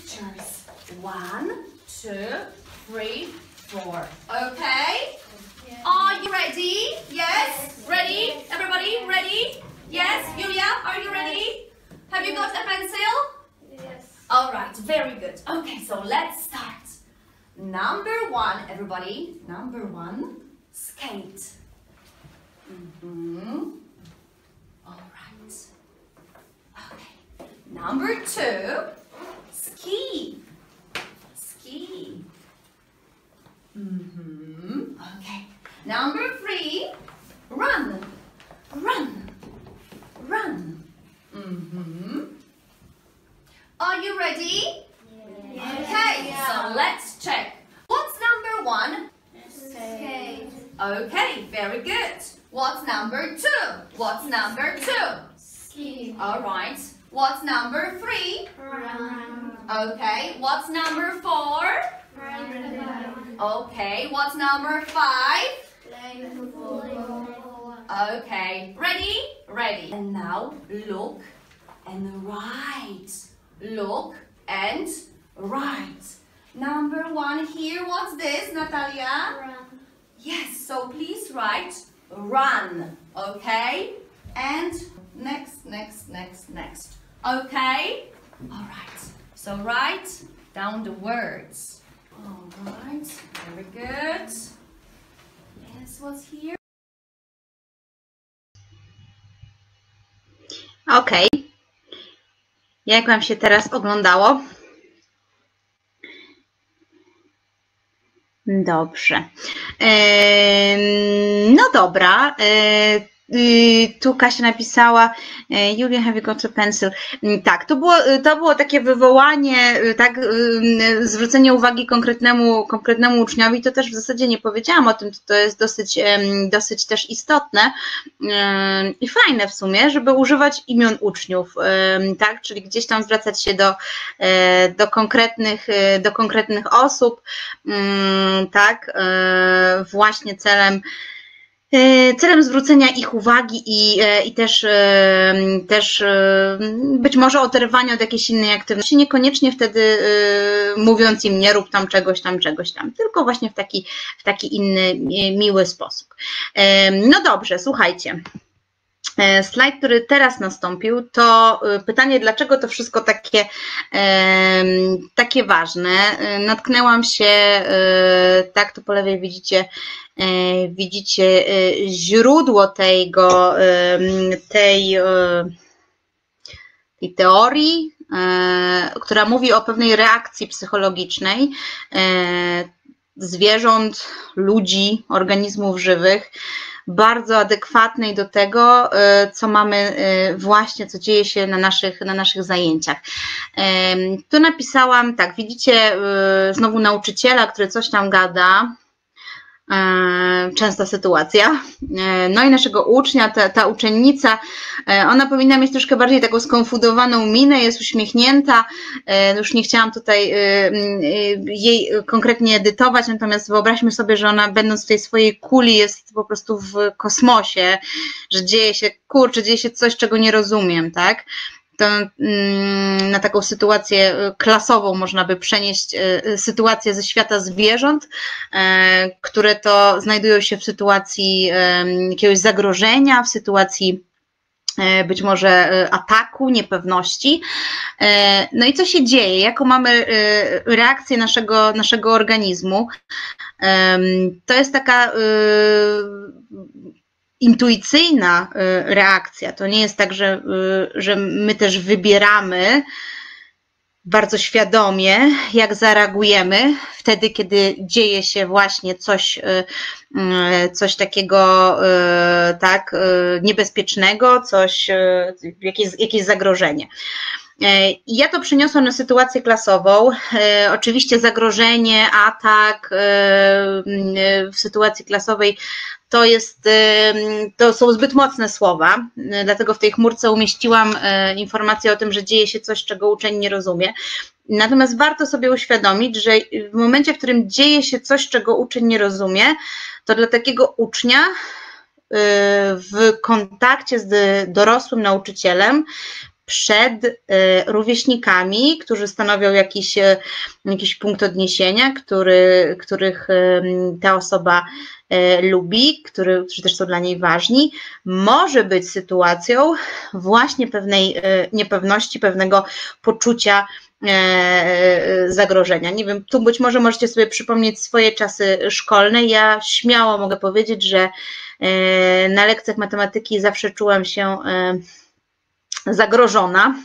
pictures. One, two, three, four. Okay? Are you ready? Yes? Ready? Everybody ready? Yes? Julia, are you ready? Have you got a pencil? Yes. All right, very good. Okay, so let's start. Number one, everybody. Number one, skate. Mm-hmm. All right. Okay. Number two, ski. Ski. Mm-hmm. Okay. Number three, run. Run. Run. Mm-hmm. Are you ready? Yes. Okay, so let's check. What's number one? Skate. Okay, very good. What's number two? What's number two? Ski. All right. What's number three? Run. Okay. What's number four? Run. Okay. What's number five? Play football. Okay. Ready? Ready. And now look and write. Look and write. Number one here. What's this, Natalia? Run. Yes, so please write run, okay? And next, next, next, next. Okay? All right. So write down the words. All right. Very good. Yes, what's here? Okej. Jak Wam się teraz oglądało? Dobrze. No dobra. Tu Kasia napisała, Julia, have you got a pencil? Tak, to było, to było takie wywołanie, tak, zwrócenie uwagi konkretnemu, konkretnemu uczniowi. To też w zasadzie nie powiedziałam o tym, to jest dosyć, dosyć też istotne i fajne w sumie, żeby używać imion uczniów, tak, czyli gdzieś tam zwracać się do, do konkretnych, do konkretnych osób, tak, właśnie celem celem zwrócenia ich uwagi i, i też, też być może oderwania od jakiejś innej aktywności, niekoniecznie wtedy mówiąc im nie rób tam czegoś tam, czegoś tam, tylko właśnie w taki, w taki inny, miły sposób. No dobrze, słuchajcie. Slajd, który teraz nastąpił, to pytanie, dlaczego to wszystko takie, takie ważne. Natknęłam się, tak, tu po lewej widzicie, widzicie źródło tego, tej, tej teorii, która mówi o pewnej reakcji psychologicznej zwierząt, ludzi, organizmów żywych, bardzo adekwatnej do tego, co mamy właśnie, co dzieje się na naszych, na naszych zajęciach. Tu napisałam, tak, widzicie znowu nauczyciela, który coś tam gada, częsta sytuacja, no i naszego ucznia, ta, ta uczennica, ona powinna mieć troszkę bardziej taką skonfudowaną minę, jest uśmiechnięta, już nie chciałam tutaj jej konkretnie edytować, natomiast wyobraźmy sobie, że ona będąc w tej swojej kuli jest po prostu w kosmosie, że dzieje się, kurczę, dzieje się coś, czego nie rozumiem, tak? To na taką sytuację klasową można by przenieść sytuację ze świata zwierząt, które to znajdują się w sytuacji jakiegoś zagrożenia, w sytuacji być może ataku, niepewności. No i co się dzieje? Jaką mamy reakcję naszego, naszego organizmu? To jest taka intuicyjna reakcja. To nie jest tak, że, że my też wybieramy bardzo świadomie, jak zareagujemy wtedy, kiedy dzieje się właśnie coś, coś takiego, tak, niebezpiecznego, coś, jakieś, jakieś zagrożenie. Ja to przeniosłam na sytuację klasową. Oczywiście zagrożenie, atak w sytuacji klasowej to jest, to są zbyt mocne słowa, dlatego w tej chmurce umieściłam informację o tym, że dzieje się coś, czego uczeń nie rozumie. Natomiast warto sobie uświadomić, że w momencie, w którym dzieje się coś, czego uczeń nie rozumie, to dla takiego ucznia w kontakcie z dorosłym nauczycielem przed rówieśnikami, którzy stanowią jakiś, jakiś punkt odniesienia, który, których ta osoba lubi, który, którzy też są dla niej ważni, może być sytuacją właśnie pewnej niepewności, pewnego poczucia zagrożenia. Nie wiem, tu być może możecie sobie przypomnieć swoje czasy szkolne. Ja śmiało mogę powiedzieć, że na lekcjach matematyki zawsze czułam się zagrożona,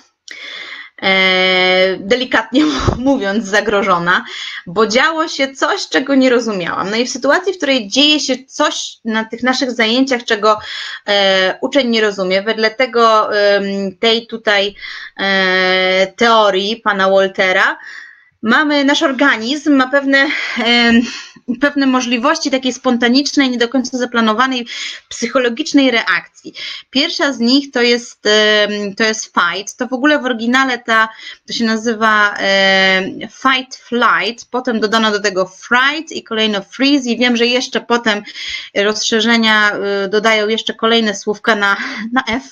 delikatnie mówiąc zagrożona, bo działo się coś, czego nie rozumiałam. No i w sytuacji, w której dzieje się coś na tych naszych zajęciach, czego uczeń nie rozumie, wedle tego, tej tutaj teorii pana Waltera, mamy, nasz organizm ma pewne, pewne możliwości takiej spontanicznej, nie do końca zaplanowanej psychologicznej reakcji. Pierwsza z nich to jest, to jest fight, to w ogóle w oryginale ta, to się nazywa fight flight, potem dodano do tego fright i kolejno freeze i wiem, że jeszcze potem rozszerzenia dodają jeszcze kolejne słówka na, na F.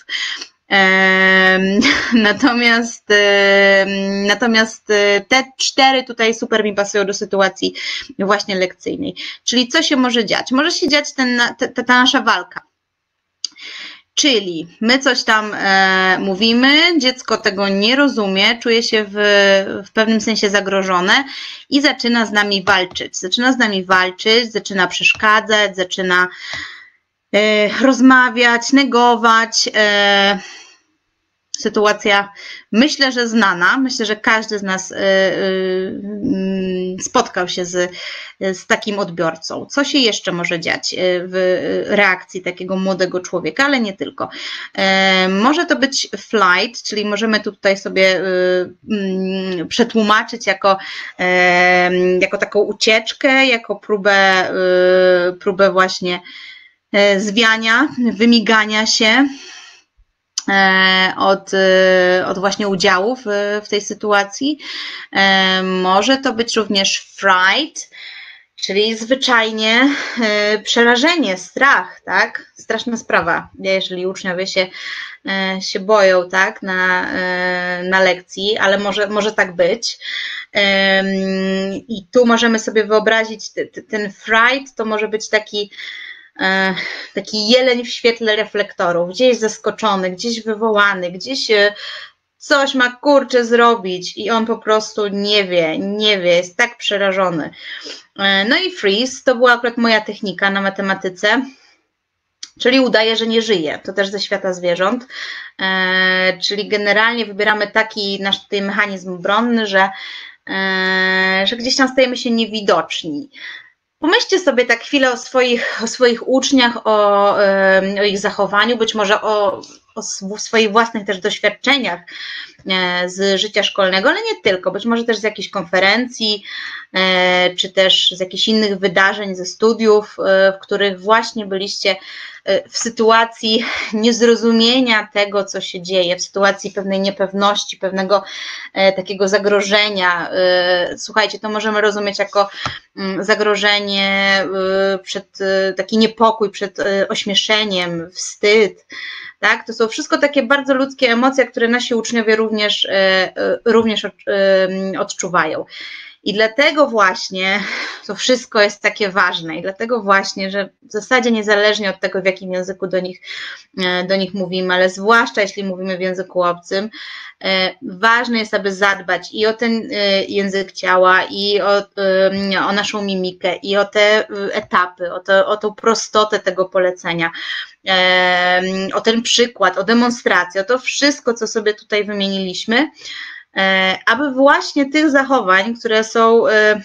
Natomiast, natomiast te cztery tutaj super mi pasują do sytuacji właśnie lekcyjnej. Czyli co się może dziać? Może się dziać ten, ta, ta nasza walka. Czyli my coś tam e, mówimy, dziecko tego nie rozumie, czuje się w, w pewnym sensie zagrożone i zaczyna z nami walczyć. Zaczyna z nami walczyć, zaczyna przeszkadzać, zaczyna e, rozmawiać, negować. E, sytuacja, myślę, że znana. Myślę, że każdy z nas e, e, spotkał się z, z takim odbiorcą. Co się jeszcze może dziać w reakcji takiego młodego człowieka, ale nie tylko. Może to być flight, czyli możemy tutaj sobie przetłumaczyć jako, jako taką ucieczkę, jako próbę, próbę właśnie zwiania, wymigania się Od, od właśnie udziału w, w tej sytuacji. Może to być również fright, czyli zwyczajnie przerażenie, strach, tak? Straszna sprawa, jeżeli uczniowie się, się boją, tak? na, na lekcji, ale może, może tak być. I tu możemy sobie wyobrazić, ten fright to może być taki taki jeleń w świetle reflektorów, gdzieś zaskoczony, gdzieś wywołany, gdzieś coś ma kurczę zrobić i on po prostu nie wie, nie wie, jest tak przerażony. No i freeze to była akurat moja technika na matematyce, czyli udaje, że nie żyje, to też ze świata zwierząt, czyli generalnie wybieramy taki nasz tutaj mechanizm obronny, że, że gdzieś tam stajemy się niewidoczni. Pomyślcie sobie tak chwilę o swoich, o swoich uczniach, o, o ich zachowaniu, być może o, o swoich własnych też doświadczeniach z życia szkolnego, ale nie tylko, być może też z jakichś konferencji, czy też z jakichś innych wydarzeń, ze studiów, w których właśnie byliście w sytuacji niezrozumienia tego, co się dzieje, w sytuacji pewnej niepewności, pewnego takiego zagrożenia. Słuchajcie, to możemy rozumieć jako zagrożenie przed, taki niepokój przed ośmieszeniem, wstyd. Tak? To są wszystko takie bardzo ludzkie emocje, które nasi uczniowie również, również odczuwają. I dlatego właśnie to wszystko jest takie ważne i dlatego właśnie, że w zasadzie niezależnie od tego, w jakim języku do nich, do nich mówimy, ale zwłaszcza jeśli mówimy w języku obcym, ważne jest, aby zadbać i o ten język ciała, i o, o naszą mimikę, i o te etapy, o, to, o tą prostotę tego polecenia, o ten przykład, o demonstrację, o to wszystko, co sobie tutaj wymieniliśmy, aby właśnie tych zachowań, które są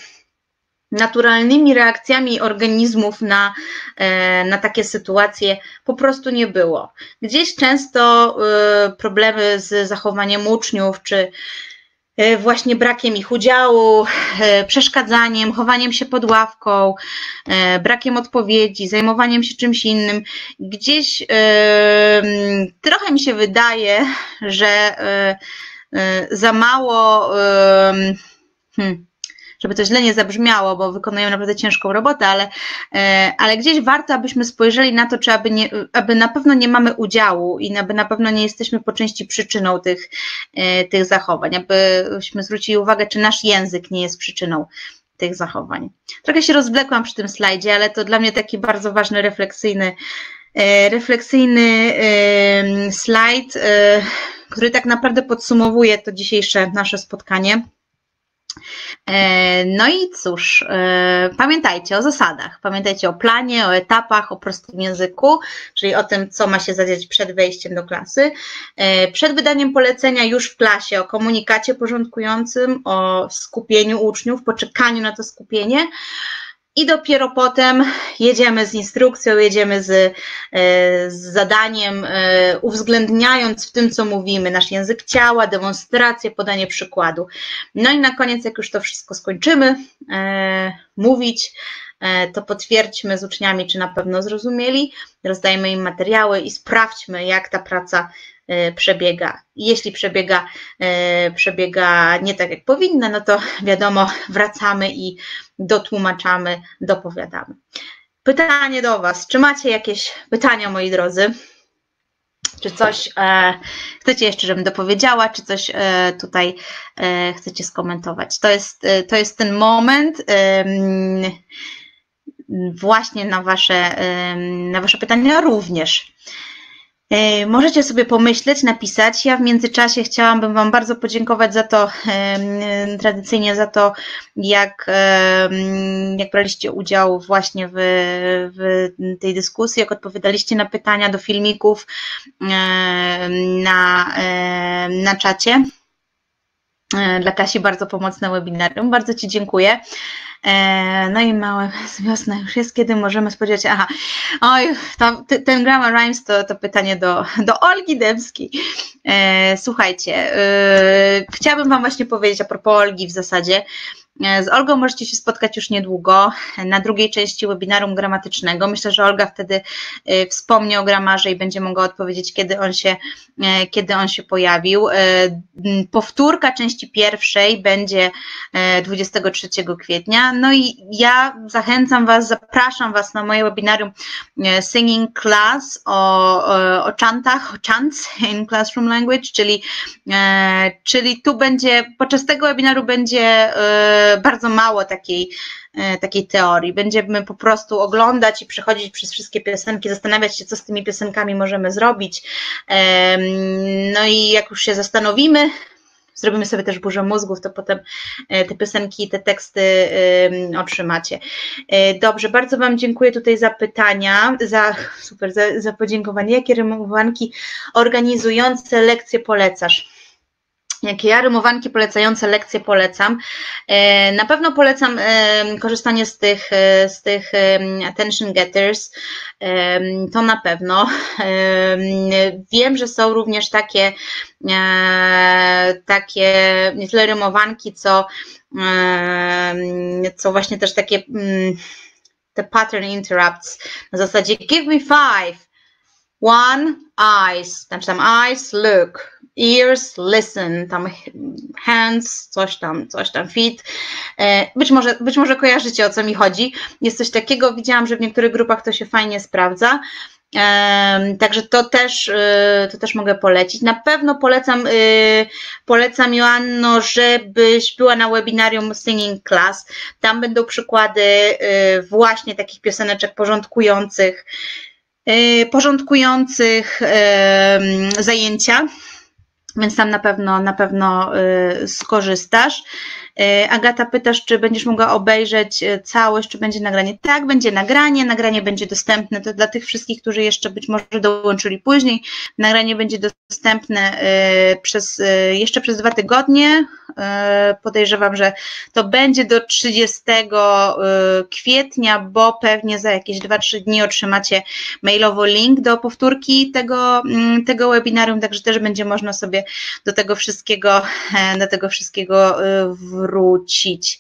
naturalnymi reakcjami organizmów na, na takie sytuacje, po prostu nie było. Gdzieś często problemy z zachowaniem uczniów, czy właśnie brakiem ich udziału, przeszkadzaniem, chowaniem się pod ławką, brakiem odpowiedzi, zajmowaniem się czymś innym. Gdzieś trochę mi się wydaje, że za mało, hmm, żeby to źle nie zabrzmiało, bo wykonują naprawdę ciężką robotę, ale, ale gdzieś warto, abyśmy spojrzeli na to, czy aby, nie, aby na pewno nie mamy udziału i aby na pewno nie jesteśmy po części przyczyną tych, tych zachowań, abyśmy zwrócili uwagę, czy nasz język nie jest przyczyną tych zachowań. Trochę się rozwlekłam przy tym slajdzie, ale to dla mnie taki bardzo ważny, refleksyjny, refleksyjny slajd, który tak naprawdę podsumowuje to dzisiejsze nasze spotkanie. No i cóż, pamiętajcie o zasadach, pamiętajcie o planie, o etapach, o prostym języku, czyli o tym, co ma się zadziać przed wejściem do klasy. Przed wydaniem polecenia już w klasie o komunikacie porządkującym, o skupieniu uczniów, poczekaniu na to skupienie. I dopiero potem jedziemy z instrukcją, jedziemy z, z zadaniem, uwzględniając w tym, co mówimy, nasz język ciała, demonstrację, podanie przykładu. No i na koniec, jak już to wszystko skończymy e, mówić, e, to potwierdźmy z uczniami, czy na pewno zrozumieli, rozdajmy im materiały i sprawdźmy, jak ta praca przebiega. Jeśli przebiega, przebiega nie tak, jak powinna, no to wiadomo, wracamy i dotłumaczamy, dopowiadamy. Pytanie do Was. Czy macie jakieś pytania, moi drodzy? Czy coś e, chcecie jeszcze, żebym dopowiedziała, czy coś e, tutaj e, chcecie skomentować? To jest, e, to jest ten moment e, właśnie na Wasze, e, na Wasze pytania również. Możecie sobie pomyśleć, napisać. Ja w międzyczasie chciałabym Wam bardzo podziękować za to, tradycyjnie za to, jak, jak braliście udział właśnie w, w tej dyskusji, jak odpowiadaliście na pytania do filmików na, na czacie. Dla Kasi bardzo pomocne webinarium. Bardzo Ci dziękuję. No i małe wiosna już jest, kiedy możemy spodziewać się, aha, oj, to, ten Grammar Rhymes to, to pytanie do, do Olgi Dębskiej. Słuchajcie, chciałabym Wam właśnie powiedzieć a propos Olgi w zasadzie. Z Olgą możecie się spotkać już niedługo na drugiej części webinarium gramatycznego. Myślę, że Olga wtedy wspomni o gramarze i będzie mogła odpowiedzieć, kiedy on się, kiedy on się pojawił. Powtórka części pierwszej będzie dwudziestego trzeciego kwietnia. No i ja zachęcam Was, zapraszam Was na moje webinarium Singing Class o, o chantach, o chants in Classroom Language, czyli, czyli tu będzie, podczas tego webinaru będzie bardzo mało takiej, takiej teorii. Będziemy po prostu oglądać i przechodzić przez wszystkie piosenki, zastanawiać się, co z tymi piosenkami możemy zrobić. No i jak już się zastanowimy, zrobimy sobie też burzę mózgów, to potem te piosenki, te teksty otrzymacie. Dobrze, bardzo Wam dziękuję tutaj za pytania, za, super, za, za podziękowanie. Jakie rymowanki organizujące lekcje polecasz? Jakie ja rymowanki polecające lekcje polecam? Na pewno polecam korzystanie z tych, z tych attention getters, to na pewno. Wiem, że są również takie, takie nie tyle rymowanki, co, co właśnie też takie te pattern interrupts na zasadzie give me five, one, eyes, tam, tam eyes, look, ears, listen, tam hands, coś tam, coś tam, feet. Być może, być może kojarzycie, o co mi chodzi. Jest coś takiego, widziałam, że w niektórych grupach to się fajnie sprawdza. Także to też, to też mogę polecić. Na pewno polecam, polecam Joanno, żebyś była na webinarium Singing Class. Tam będą przykłady właśnie takich pioseneczek porządkujących, porządkujących zajęcia. Więc tam na pewno, na pewno skorzystasz. Agata, pytasz, czy będziesz mogła obejrzeć całość, czy będzie nagranie? Tak, będzie nagranie, nagranie będzie dostępne, to dla tych wszystkich, którzy jeszcze być może dołączyli później, nagranie będzie dostępne przez, jeszcze przez dwa tygodnie, podejrzewam, że to będzie do trzydziestego kwietnia, bo pewnie za jakieś dwa trzy dni otrzymacie mailowo link do powtórki tego, tego webinarium, także też będzie można sobie do tego wszystkiego, do tego wszystkiego wrócić.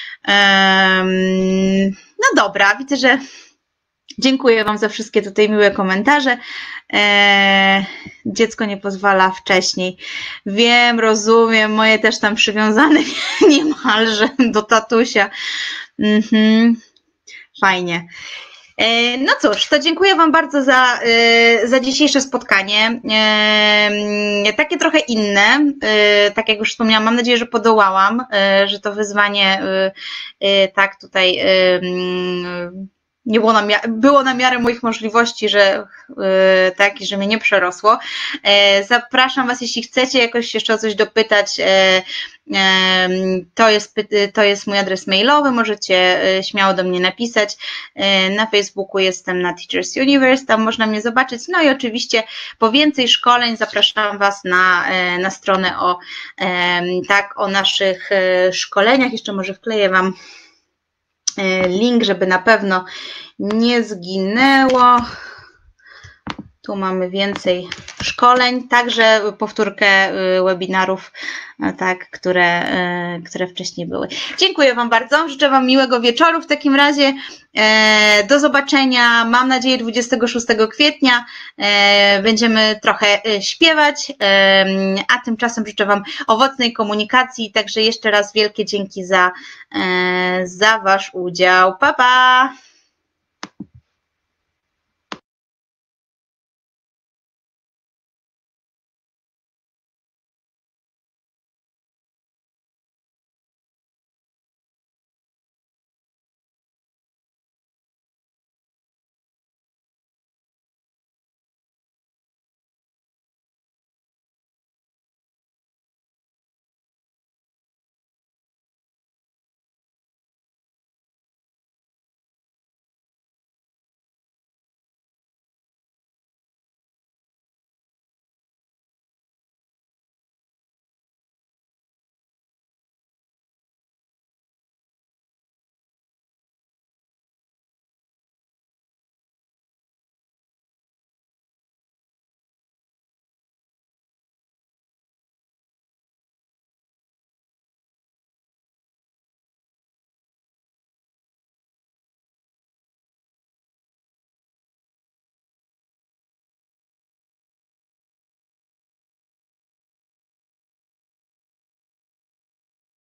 No dobra, widzę, że dziękuję Wam za wszystkie tutaj miłe komentarze. Dziecko nie pozwala wcześniej. Wiem, rozumiem, moje też tam przywiązane niemalże do tatusia. Mhm. Fajnie. No cóż, to dziękuję Wam bardzo za, za dzisiejsze spotkanie. Takie trochę inne, tak jak już wspomniałam, mam nadzieję, że podołałam, że to wyzwanie tak tutaj nie było na, było na miarę moich możliwości, że tak, że mnie nie przerosło. Zapraszam Was, jeśli chcecie jakoś jeszcze o coś dopytać, to jest, to jest mój adres mailowy, możecie śmiało do mnie napisać. Na Facebooku jestem na Teachers Universe, tam można mnie zobaczyć. No i oczywiście po więcej szkoleń zapraszam Was na, na stronę o, tak, o naszych szkoleniach. Jeszcze może wkleję Wam link, żeby na pewno nie zginęło. Tu mamy więcej szkoleń, także powtórkę webinarów, tak, które, które wcześniej były. Dziękuję Wam bardzo, życzę Wam miłego wieczoru w takim razie. Do zobaczenia, mam nadzieję, dwudziestego szóstego kwietnia. Będziemy trochę śpiewać, a tymczasem życzę Wam owocnej komunikacji, także jeszcze raz wielkie dzięki za, za Wasz udział. Pa, pa!